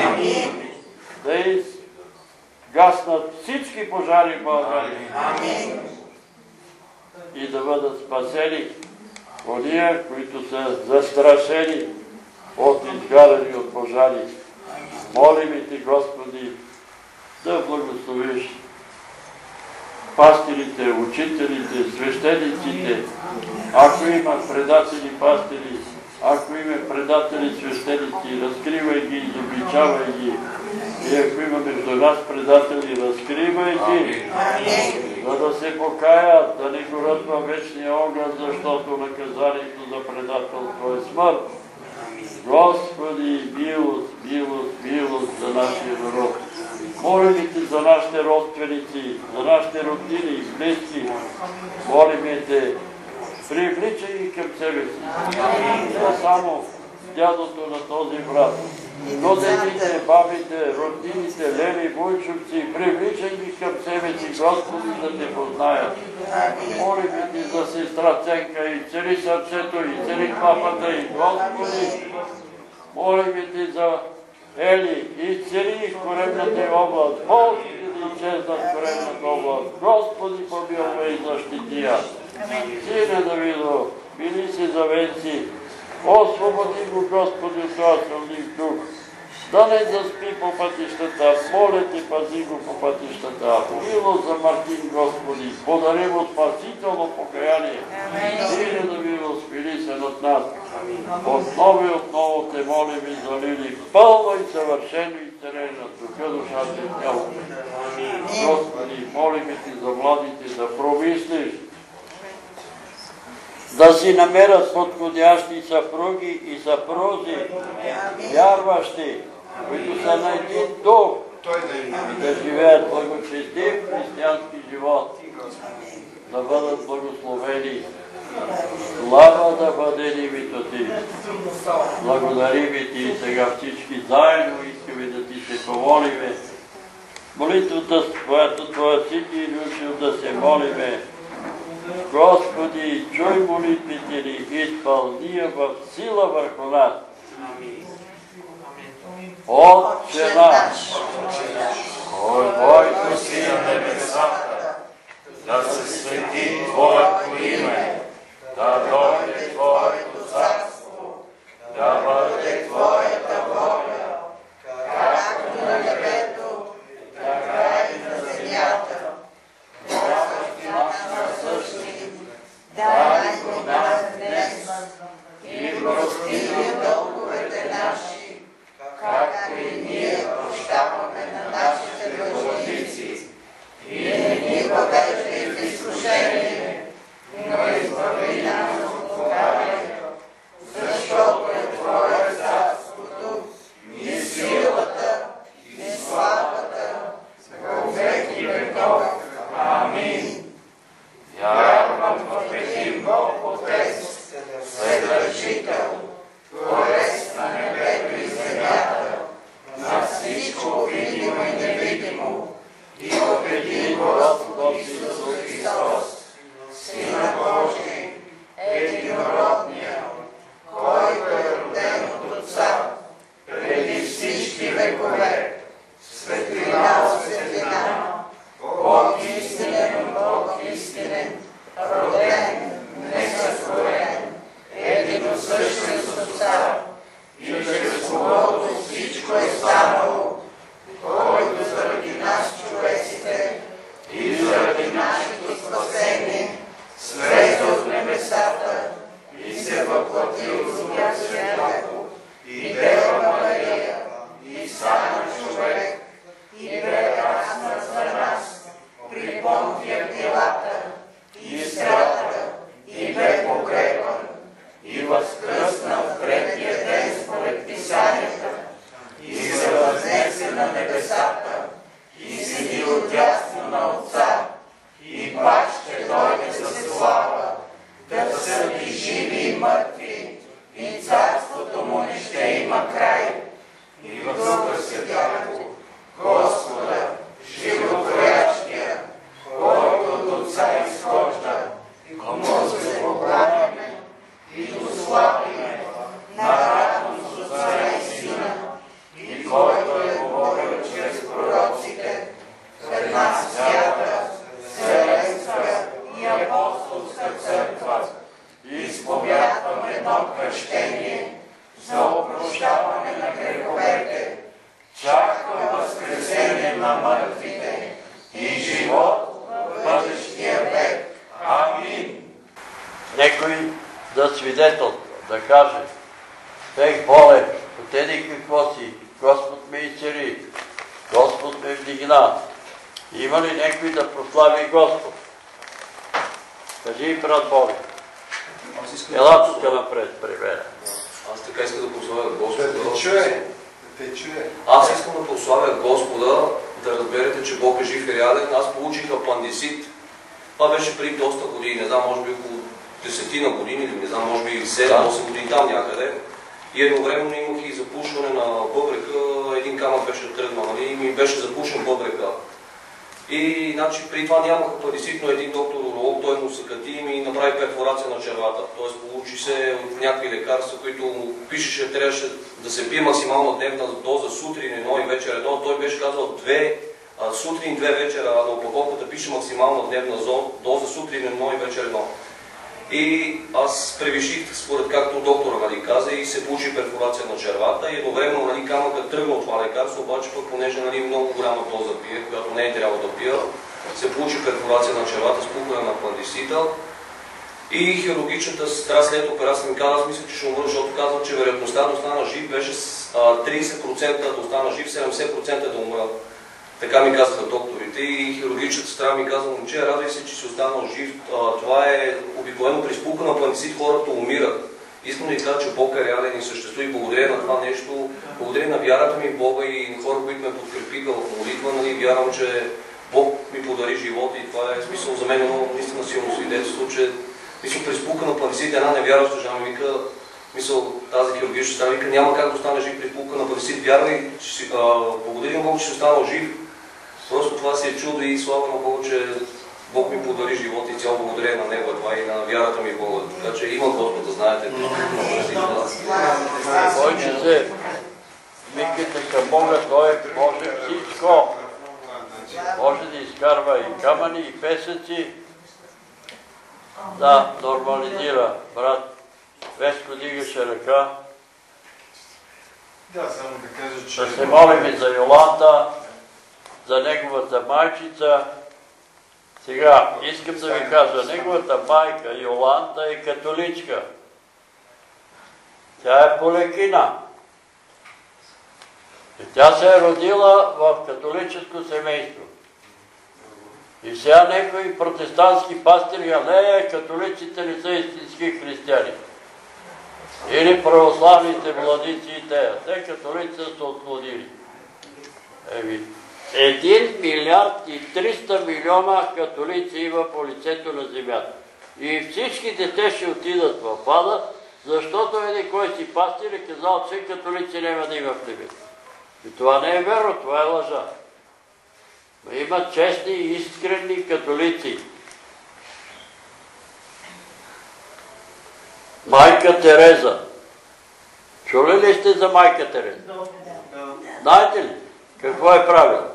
Да изгаснат всички пожари в България и да бъдат спасени ония, които са застрашени от изгаряни от пожари. Молиме Ти, Господи, да благословиш пастирите, учителите, свещениците, ако има предатели пастири, ако има предатели свещеници, разкривай ги, изобличавай ги. И ако има между нас предатели, разкривай ги, за да се покаят, да не горят във вечния огън, защото наказанието за предателство е смърт. Господи, милост, милост, милост за нашия народ. Молим Те за нашите родственици, за нашите роднини и близки. Молим Те, привличай ги към себе си. Не само дядото на този брат, но дедите, бабите, роднините, лели, войчовци, привличай ги към себе си, Господи, да Те познаят. Молим Ти за сестра Ценка и цели сърцето и цели клапата и Господи. Молим Ти за Ели, изцели коремната област, болките да изчезнат коремната област. Господи, помилвай и защити я. Сине Давидо, мили си за венци, освободи го, Господи, от този сълнив дух, да не заспи по пътищата, моля ти, пази го по пътищата. Милост за Мартин, Господи, подари му спасително покаяние. Или да милост мили се над нас. Отново и отново те молим и за Лили, пълно и съвършено изцеление на духа, душата и тялото. Господи, молим ти за младите да промислиш, да си намерят подходящи съпруги и съпрузи, вярващи, които са на един дух и да живеят благочестив християнски живот, да бъдат благословени. Слава да бъде името ти. Благодарим ти и сега всички заедно искаме да ти се помолиме. Молитвата, която Твоя си ти решил да се молиме. Господи, чуй молитвите ни, изпълни я в сила върху нас. Отче наш, който си на небесата, да се свети Твоето име, да дойде Твоето царство, да бъде Твоята воля, както на небето, така и на земята. Господи наш насъщни, дай ни нас днес и прости ни дълговете наши, както и ние прощаваме на нашите длъжници. И не ни въвеждай в изкушение, но избави нас от лукавия, защото е Твое царството, и силата, и славата, во веки веков. Амин. Вярвам в един Бог Отец, Вседържител, Творец на небето и земята, на всичко видимо и невидимо, и в един Господ Исус Христос, Сина Божий, единородния, който е роден от Отца, преди всички векове, светлина от светлина, Бог истинен, Бог истинен, роден, несътворен, единосъщен с Отца, и чрез когото всичко е станало, който заради нас човеците и заради нашето спасение слезе от небесата и се въплати от Духа Святого и Дева Мария и стана човек и бе разнат за нас при Понтия Пилата и страда и бе погребан и възкръсна в третия ден според Писанията и се възнесе на небесата и седи отдясно на Отца и пак ще дойде със слава да съди живи и мъртви и царството му не ще има край. И в Духа Святого, Господа, животворящия, който от Отца изхожда, кому се покланяме и го славиме наравно с Отца и Сина, и който е говорил чрез пророците в една свята, вселенска и апостолска църква, и изповядвам едно кръщение за опрощаване на греховете, чакам възкресение на мъртвите и живот в бъдещия век. Амин. Некой да свидетелства, да каже: бех болен, от еди какво си, Господ ме изцели, Господ ме вдигна. Има ли някой да прослави Господ? Кажи, брат Боби. Ела тук напред при мен. Аз така искам да прославя Господа. Да те чуе. Да те чуе. Аз искам да прославя Господа, да разберете, че Бог е жив и реален. Аз получих апандисит. Това беше преди доста години, не знам, може би около десетина години, или не знам, може би седем-осем години там някъде. И едновременно имах и запушване на бъбрека, един камък беше тръгнал, нали, и ми беше запушен бъбрека. И значи преди това нямах апандисит, но един доктор уролог, той му съкати и ми направи перфорация на червата. Тоест получи се от някакви лекарства, които му пишеше, трябваше да се пие максимална дневна доза сутрин едно и вечер едно. Той беше казал две а, сутрин, две вечера, а на опаковката пише максимална дневна доза сутрин едно и вечер едно. И аз превиших, според както доктора, нали, каза, и се получи перфорация на червата. И едновременно, нали, камъкът тръгна от това лекарство, обаче пък понеже, нали, много голяма доза пие, която не е трябвало да пия, се получи перфорация на червата, спукване на апендицита. И хирургичната сестра след операция ми каза, аз мисля, че ще умра, защото казвам, че вероятността да остана жив беше тридесет процента да остана жив, седемдесет процента да умра. Така ми казаха докторите и хирургичната сестра ми каза, момче, радвай се, че си останал жив. А, това е обикновено при спука на апендицит, хората умират. Искам да ви кажа, че Бог е реален и съществува и благодарение на това нещо, благодарение на вярата ми в Бога и на хора, които ме подкрепиха в молитва, нали, вярвам, че Бог ми подари живота и това е смисъл за мен едно наистина силно свидетелство, че мисля, при спука на апендицит една невярваща жена ми вика, мисъл, тази хирургична сестра вика, няма как да остане жив при спука на апендицит. Вярвай, благодаря Бог, че си останал жив. Просто това си е чудо и слава на Бога, че Бог ми подари живота и цяло благодарение на Него това и на вярата ми в Бога. Така че имам Господ да знаете. Бойте се, викайте към Бога, Той може всичко. Може да изкарва и камъни, и песъци, да нормализира. Брат Веско дигаше ръка. Да, само да кажа, че... Да се молим за Йоланта, за неговата майчица. Сега, искам да ви кажа, неговата майка Йоланта е католичка. Тя е полекина. И тя се е родила в католическо семейство. И сега някои протестантски пастири, а не, католиците не са истински християни. Или православните владици и те. Те католици са отклонили. Еми, един милиард и триста милиона католици има по лицето на земята. И всичките те ще отидат в ада, защото един кой си пастир е казал, че католици няма да има в небето. И това не е верно, това е лъжа. Но има честни и искрени католици. Майка Тереза. Чули ли сте за майка Тереза? Знаете ли какво е правила?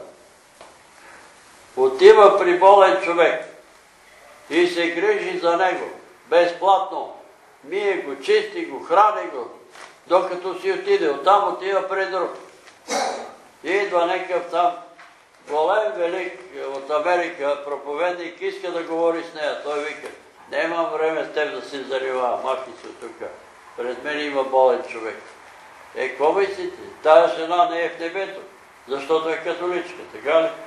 Отива при болен човек и се грижи за него безплатно. Мие го, чисти го, храни го, докато си отиде. Оттам отива при друг. И идва някакъв там голем велик от Америка, проповедник, иска да говори с нея. Той вика, нямам време с теб да се занимавам, махни се тук. Пред мен има болен човек. Е, какво мислите? Тая жена не е в небето, защото е католичка, така ли?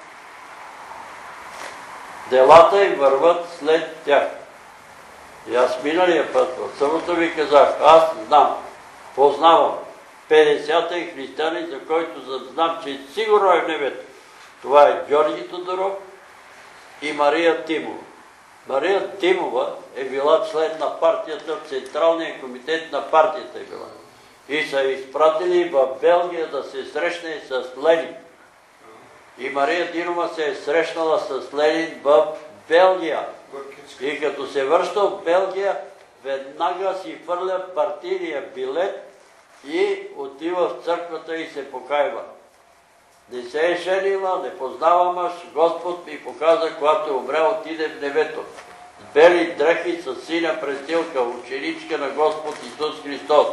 Делата им върват след тях. И аз миналия път в събота ви казах, аз знам, познавам петдесет християни, за който знам, че сигурно е в небето. Това е Георги Тодоров и Мария Тимова. Мария Тимова е била член на партията, в Централния комитет на партията е била. И са изпратили в Белгия да се срещне с Ленин. И Мария Тимова се е срещнала с Ленин в Белгия. И като се връща в Белгия, веднага си фърля партийния билет и отива в църквата и се покайва. Не се е женила, не познава мъж, Господ ми показа, когато е умрял, отиде в небето. С бели дрехи, с синя престилка, ученичка на Господ Исус Христос.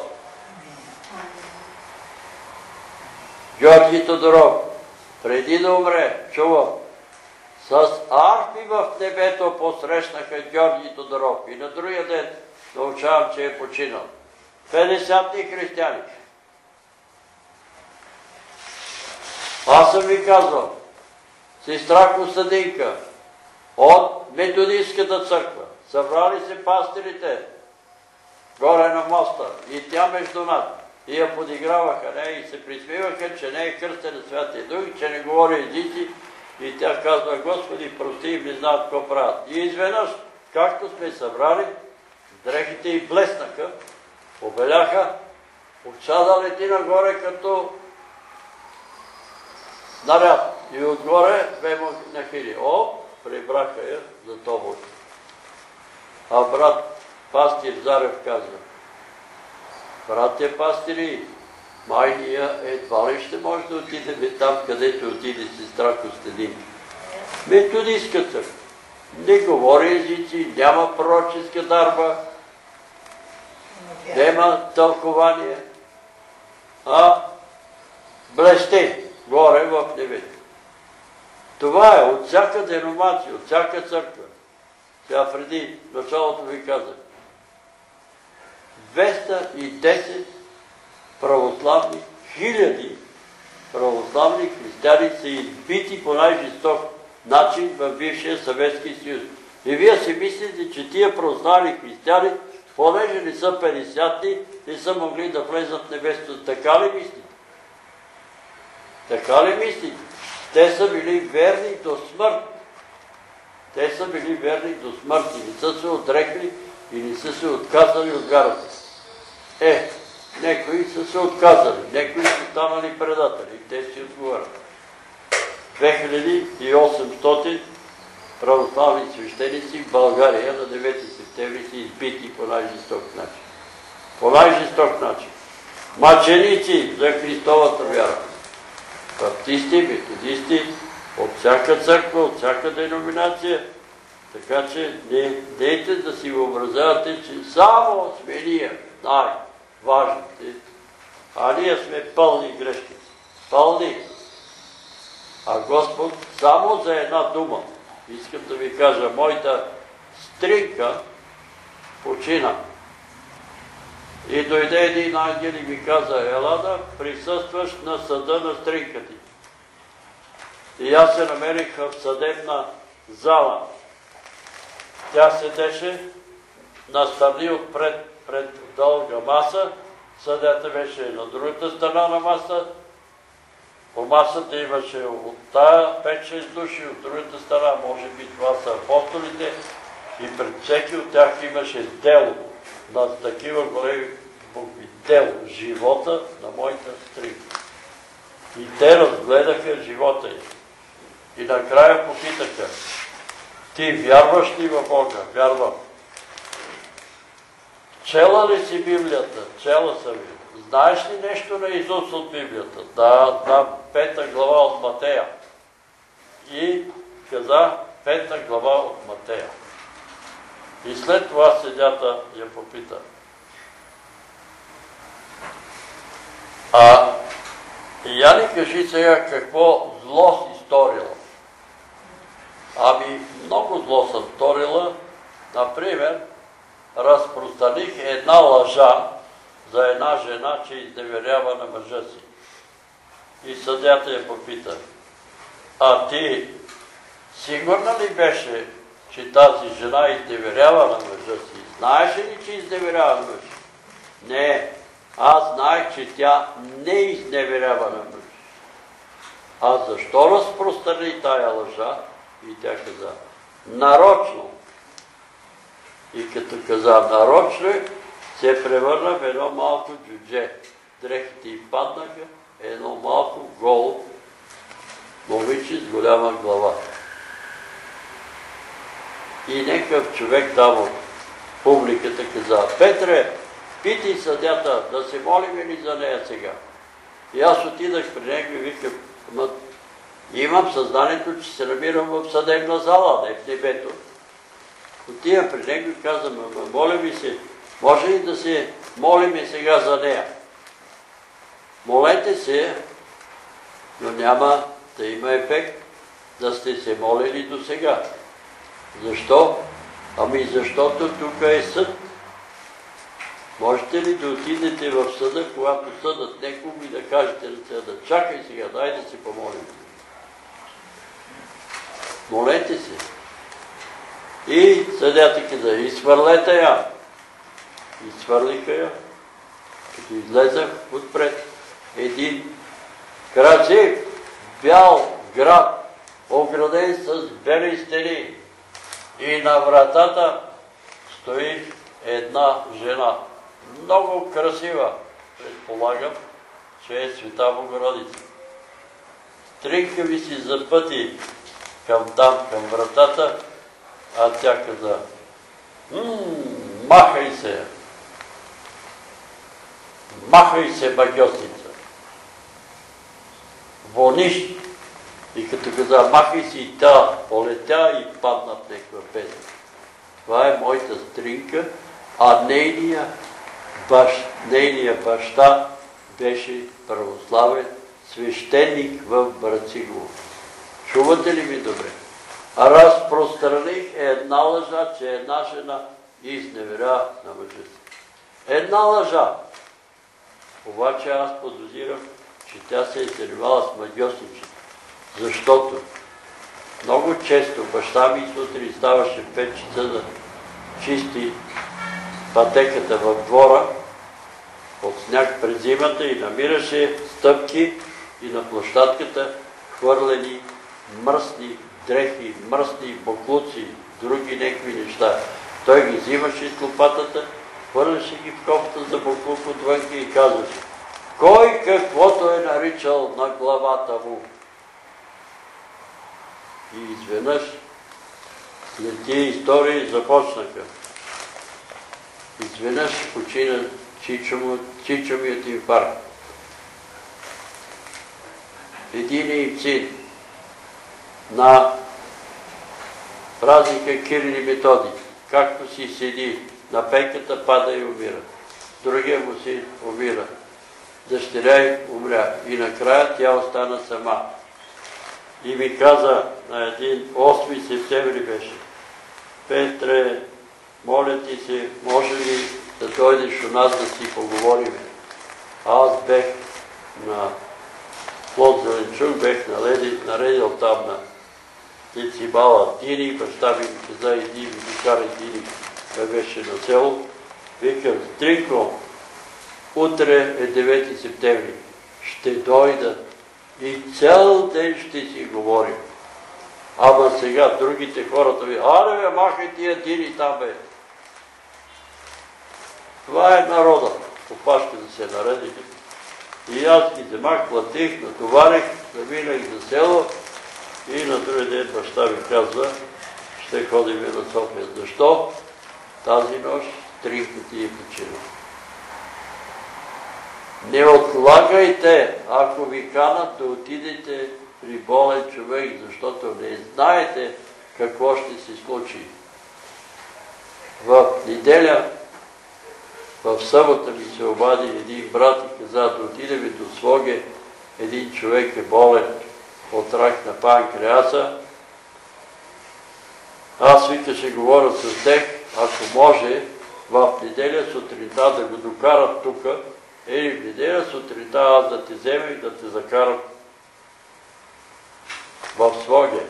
Георги Тодоров, преди да умре, чувам, с арфи в небето посрещнаха Георги Тодоров и на другия ден научавам, че е починал. петдесет християни. Аз съм ви казвал, сестра Костадинка от Методистската църква, събрали се пастирите горе на моста и тя между нас. И я подиграваха, не, и се присмиваха, че не е кръстен на Святия Дух, че не говори езици. И тя казва, Господи, прости им, не знаят какво правят. И изведнъж, както сме събрали, дрехите й блеснаха, побеляха, очада лети нагоре като наряд. И отгоре бе нахили. О, прибраха я за тобой. А брат пастир Зарев казва, братя пастири, май ние едва ли ще може да отидем там, където отиде сестра Костадинка. Методистка църква. не говори езици, няма пророческа дарба, няма тълкование, а блесте горе в небето. Това е от всяка деномация, от всяка църква. Сега преди началото ви казах. двеста и десет православни, хиляди православни християни са избити по най-жесток начин в бившия Съветски съюз. И вие си мислите, че тия православни християни, понеже не са петдесятни, не са могли да влезат в небесото. Така ли мислите? Така ли мислите? Те са били верни до смърт. Те са били верни до смърт и не са се отрекли и не са се отказали от вярата. Е, некои са се отказали, некои са станали предатели и те си отговарят. две хиляди и осемстотин православни свещеници в България на девети септември са избити по най-жесток начин. По най-жесток начин. Мъченици за Христовата вяра. Баптисти, методисти, от всяка църква, от всяка деноминация. Така че не дейте да си въобразявате, че само сме ние най-важните, а ние сме пълни грешници. Пълни. А Господ само за една дума, искам да ви кажа, моята стринка почина. И дойде един ангел и ми каза, ела да присъстваш на съда на стринка ти. И аз се намерих в съдебна зала. Тя седеше настрани отпред, пред дълга маса. Съдята беше на другата страна на маса. По масата имаше от тая пет-шест души, от другата страна, може би това са апостолите. И пред всеки от тях имаше дело на такива големи букви. Дело, живота на моята стринка. И те разгледаха живота ѝ. И накрая попитаха, ти вярваш ли в Бога? Вярвам. Чела ли си Библията? Чела съм ви. Знаеш ли нещо на Исус от Библията? Да, да, пета глава от Матея. И каза пета глава от Матея. И след това съдията я попита. А я ни кажи сега какво зло си сторила. Ами много зло съм сторила. Например, разпространих една лъжа за една жена, че изневерява на мъжа си. И съдята я попита. А ти сигурна ли беше, че тази жена изневерява на мъжа си? Знаеш ли, че изневерява на мъжа? Не. Аз знаех, че тя не изневерява на мъжа. А защо разпространи тая лъжа? И тя каза, нарочно. И като каза нарочно, се превърна в едно малко джудже. Дрехите й паднаха, едно малко голо момиче с голяма глава. И някакъв човек там от публиката каза, Петре, питай съдята, да се молим ли за нея сега? И аз отидах при него и викам, имам съзнанието, че се намирам в съдебна зала, не в небето. Отивам при него и казвам, моля ви се, може ли да се молим сега за нея? Молете се, но няма да има ефект да сте се молили до сега. Защо? Ами защото тук е съд. Можете ли да отидете в съда, когато съдат некому и да кажете на съда, чакай сега, дай да се помолим. Молете се. И съдята каза, изхвърлете я. Изхвърлиха я. Като излезах отпред, един красив бял град, ограден с бели стени. И на вратата стои една жена. Много красива. Предполагам, че е Света Богородица. Стринка ми си запъти към там, към вратата, а тя каза, махай се! Махай се, багьосница! Вониш! И като каза, махай си и та, полетя и падна в някаква песен. Това е моята стринка, а нейния, баш, нейния баща беше православен свещеник в Брацигово. Чувате ли ми добре? А разпространих една лъжа, че една жена изневеря на мъжа си. Една лъжа. Обаче аз подозирам, че тя се е занимала с магьосничество. Защото много често баща ми сутрин ставаше в пет часа да чисти пътеката в двора от сняг през зимата и намираше стъпки и на площадката хвърлени мръсни дрехи, мръсни боклуци, други някакви неща. Той ги взимаше с лопатата, хвърляше ги в кофта за боклук отвънки и казваше: кой каквото е наричал на главата му. И изведнъж след тия истории започнаха. Изведнъж почина чичо ми от инфаркт. Единият им син на празника Кирил и Методий, както си седи на пейката, пада и умира. Другия му син умира. Дъщеря й умря. И накрая тя остана сама. И ми каза на един осми септември беше: Петре, моля ти се, може ли да дойдеш у нас да си поговорим? Аз бех на Плод Зеленчук, бех наредил там на Децибала Дини, баща ми каза: иди ми докарай Дини, той беше на село. Викам: Стринко, утре е девети септември, ще дойда и цял ден ще си говорим. Ама сега другите хората ви: аре бе, махай тия Дини там бе. Това е народа. Опашка да се наредили. И аз ги вземах, платих, натоварих, заминах за село и на други ден баща ми казва: ще ходим на София. Защо? Тази нощ Стринко ти е починал. Не отлагайте, ако ви канат, да отидете при болен човек, защото не знаете какво ще се случи. В неделя, в събота ми се обади един брат и каза: да отидем до Своге, един човек е болен от рак на панкреаса. Аз вика ще говоря с тех, ако може в неделя сутринта да го докарат тука, или в неделя сутринта аз да те взема и да те закарам в Своге.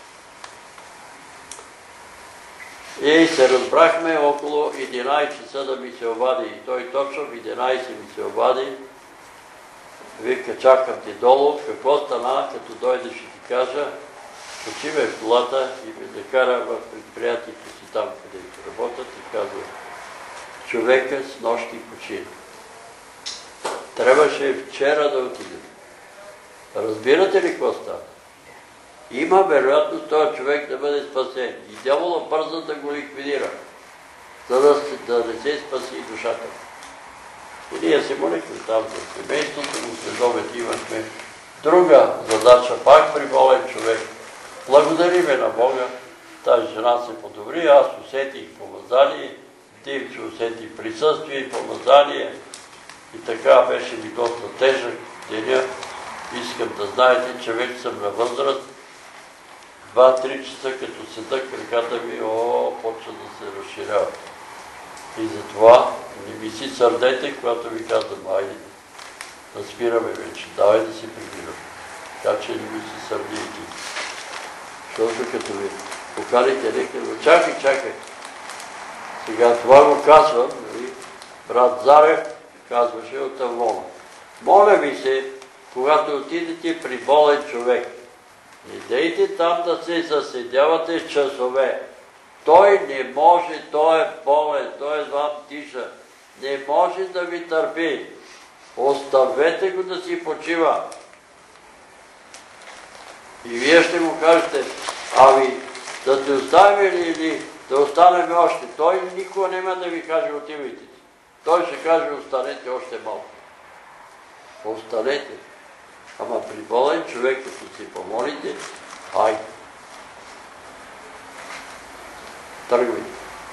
И се разбрахме около единайсет часа да ми се обади. И той точно в единайсет ми се обади. Вика: чакам ти долу, какво стана, като дойдеш и ти кажа, качи ме в колата и ме закара в предприятието си там, където работят, и казва: човека с нощи почина. Трябваше вчера да отидем. Разбирате ли какво става? Има вероятност този човек да бъде спасен. И дявола бърза да го ликвидира, за да, да не се спаси душата. И ние се молихме там за семейството му, следобед имахме друга задача, пак при болен човек. Благодариме на Бога, тази жена се подобри, аз усетих помазание, Димчо усети присъствие и помазание. И така беше ми доста тежък деня. Искам да знаете, че вече съм на възраст. Два-три часа, като седа, краката ми, о, почва да се разширява. И затова не ми си сърдете, когато ви казвам: айде, да спираме вече, давай да се прибираме. Така че не ми си сърди и ти. Защото като ви поканите лекар, чакай, чакай. Сега това го казвам, брат Зарев казваше от Авлона: моля ви се, когато отидете при болен човек, не дейте там да се заседявате с часове. Той не може, той е болен, той едва диша. Не може да ви търпи. Оставете го да си почива. И вие ще му кажете: ами да те оставим ли или да останем още? Той никога няма да ви каже: отивайте си. Той ще каже: останете още малко. Останете. Ама при болен човек, като си помолите, хайде. Тръгвайте.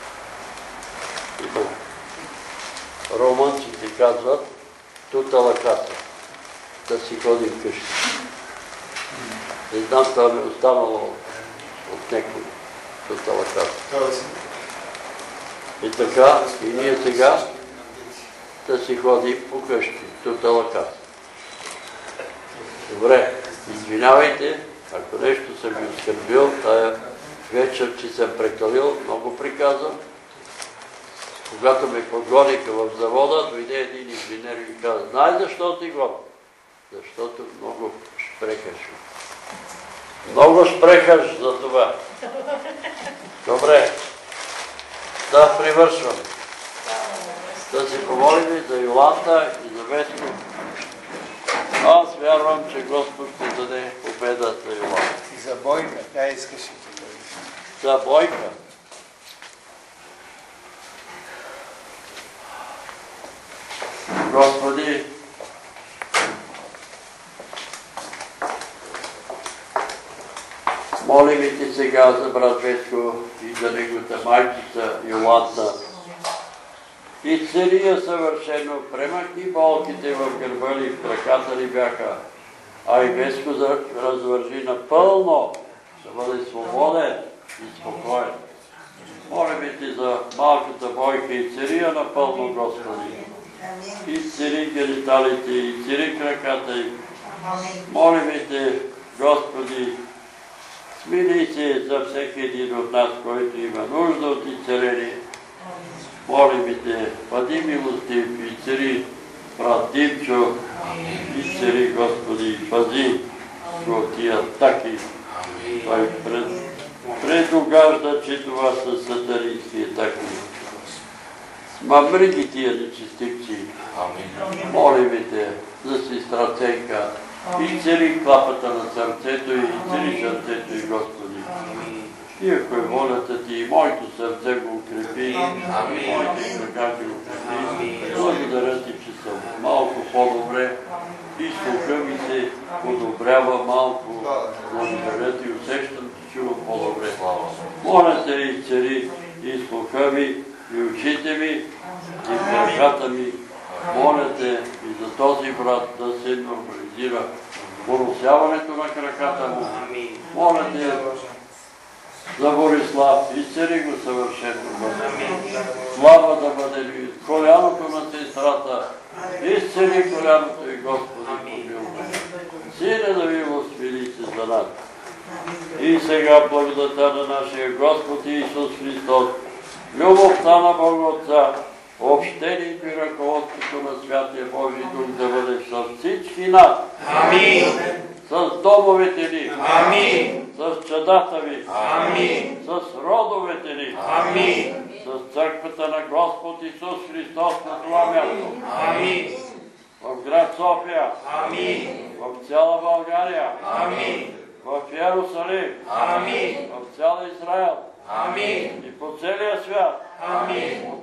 Има. Романците казват, тута лакаса, да си ходим къщи. Не знам, това ми е останало от някой, тута лакаса. И така, и ние сега да си ходим по къщи, тута лакаса. Добре, извинявайте, ако нещо съм ви оскърбил, тая вечер, че съм прекалил, много приказвам. Когато ме подгониха в завода, дойде един инженер и ми каза, знай защо ти го? Защото много шпрехаш. Много шпрехаш за това. Добре, да привършваме. Да се помолим за Йоланта и за Ветко. Аз вярвам, че Господ ще даде победа за Йоланта. И за Бойка, тя искаше. За Бойка. Господи, молим и ти сега за брат Ветко и за неговата майчица Йоланта. Изцели я съвършено, премахни болките в гърба ли, в краката ли бяха, а и Веско развържи напълно, да бъде свободен и спокоен. Молим ти за малката Бойка, изцели я напълно, Господи. Изцели гениталите, изцели краката й. Молим те, Господи, смили се за всеки един от нас, който има нужда от изцеление. Молим те, бъди милостив, изцели брат Димчо, изцели, Господи, пази го от тия атаки. Той предугажда, че това са сатанински атаки. Смамриги тия нечистивци. Молим те за сестра Ценка. Изцели клапата на сърцето и изцели сърцето и, Господи. И ако е волята ти, и моето сърце го укрепи, и моите крака го укрепи. Благодаря ти, че съм малко по-добре и слуха ми се подобрява малко. Благодаря ти, усещам, че чувам по-добре. Моля се, изцели и слуха ми, и очите ми, и краката ми. Моля те и за този брат да се нормализира поросяването на краката му. Моля те за Борислав, изцели го съвършено. Слава да бъде ви. Коляното на сестрата, изцели коляното и, Господи, помилуй. Сине да ви възмили се за нас. И сега благодата на нашия Господ Исус Христос, любовта на Бога Отца, общението и ръководството на Святия Божий Дух да бъде с всички нас. Амин. С домовете ни. Амин. С чадата ви. Амин. С родовете ни. Амин. С църквата на Господ Исус Христос на това място. Амин. В град София. Амин. В цяла България. Амин. В Йерусалим. Амин. В цял Израел. Амин. И по целия свят. Амин.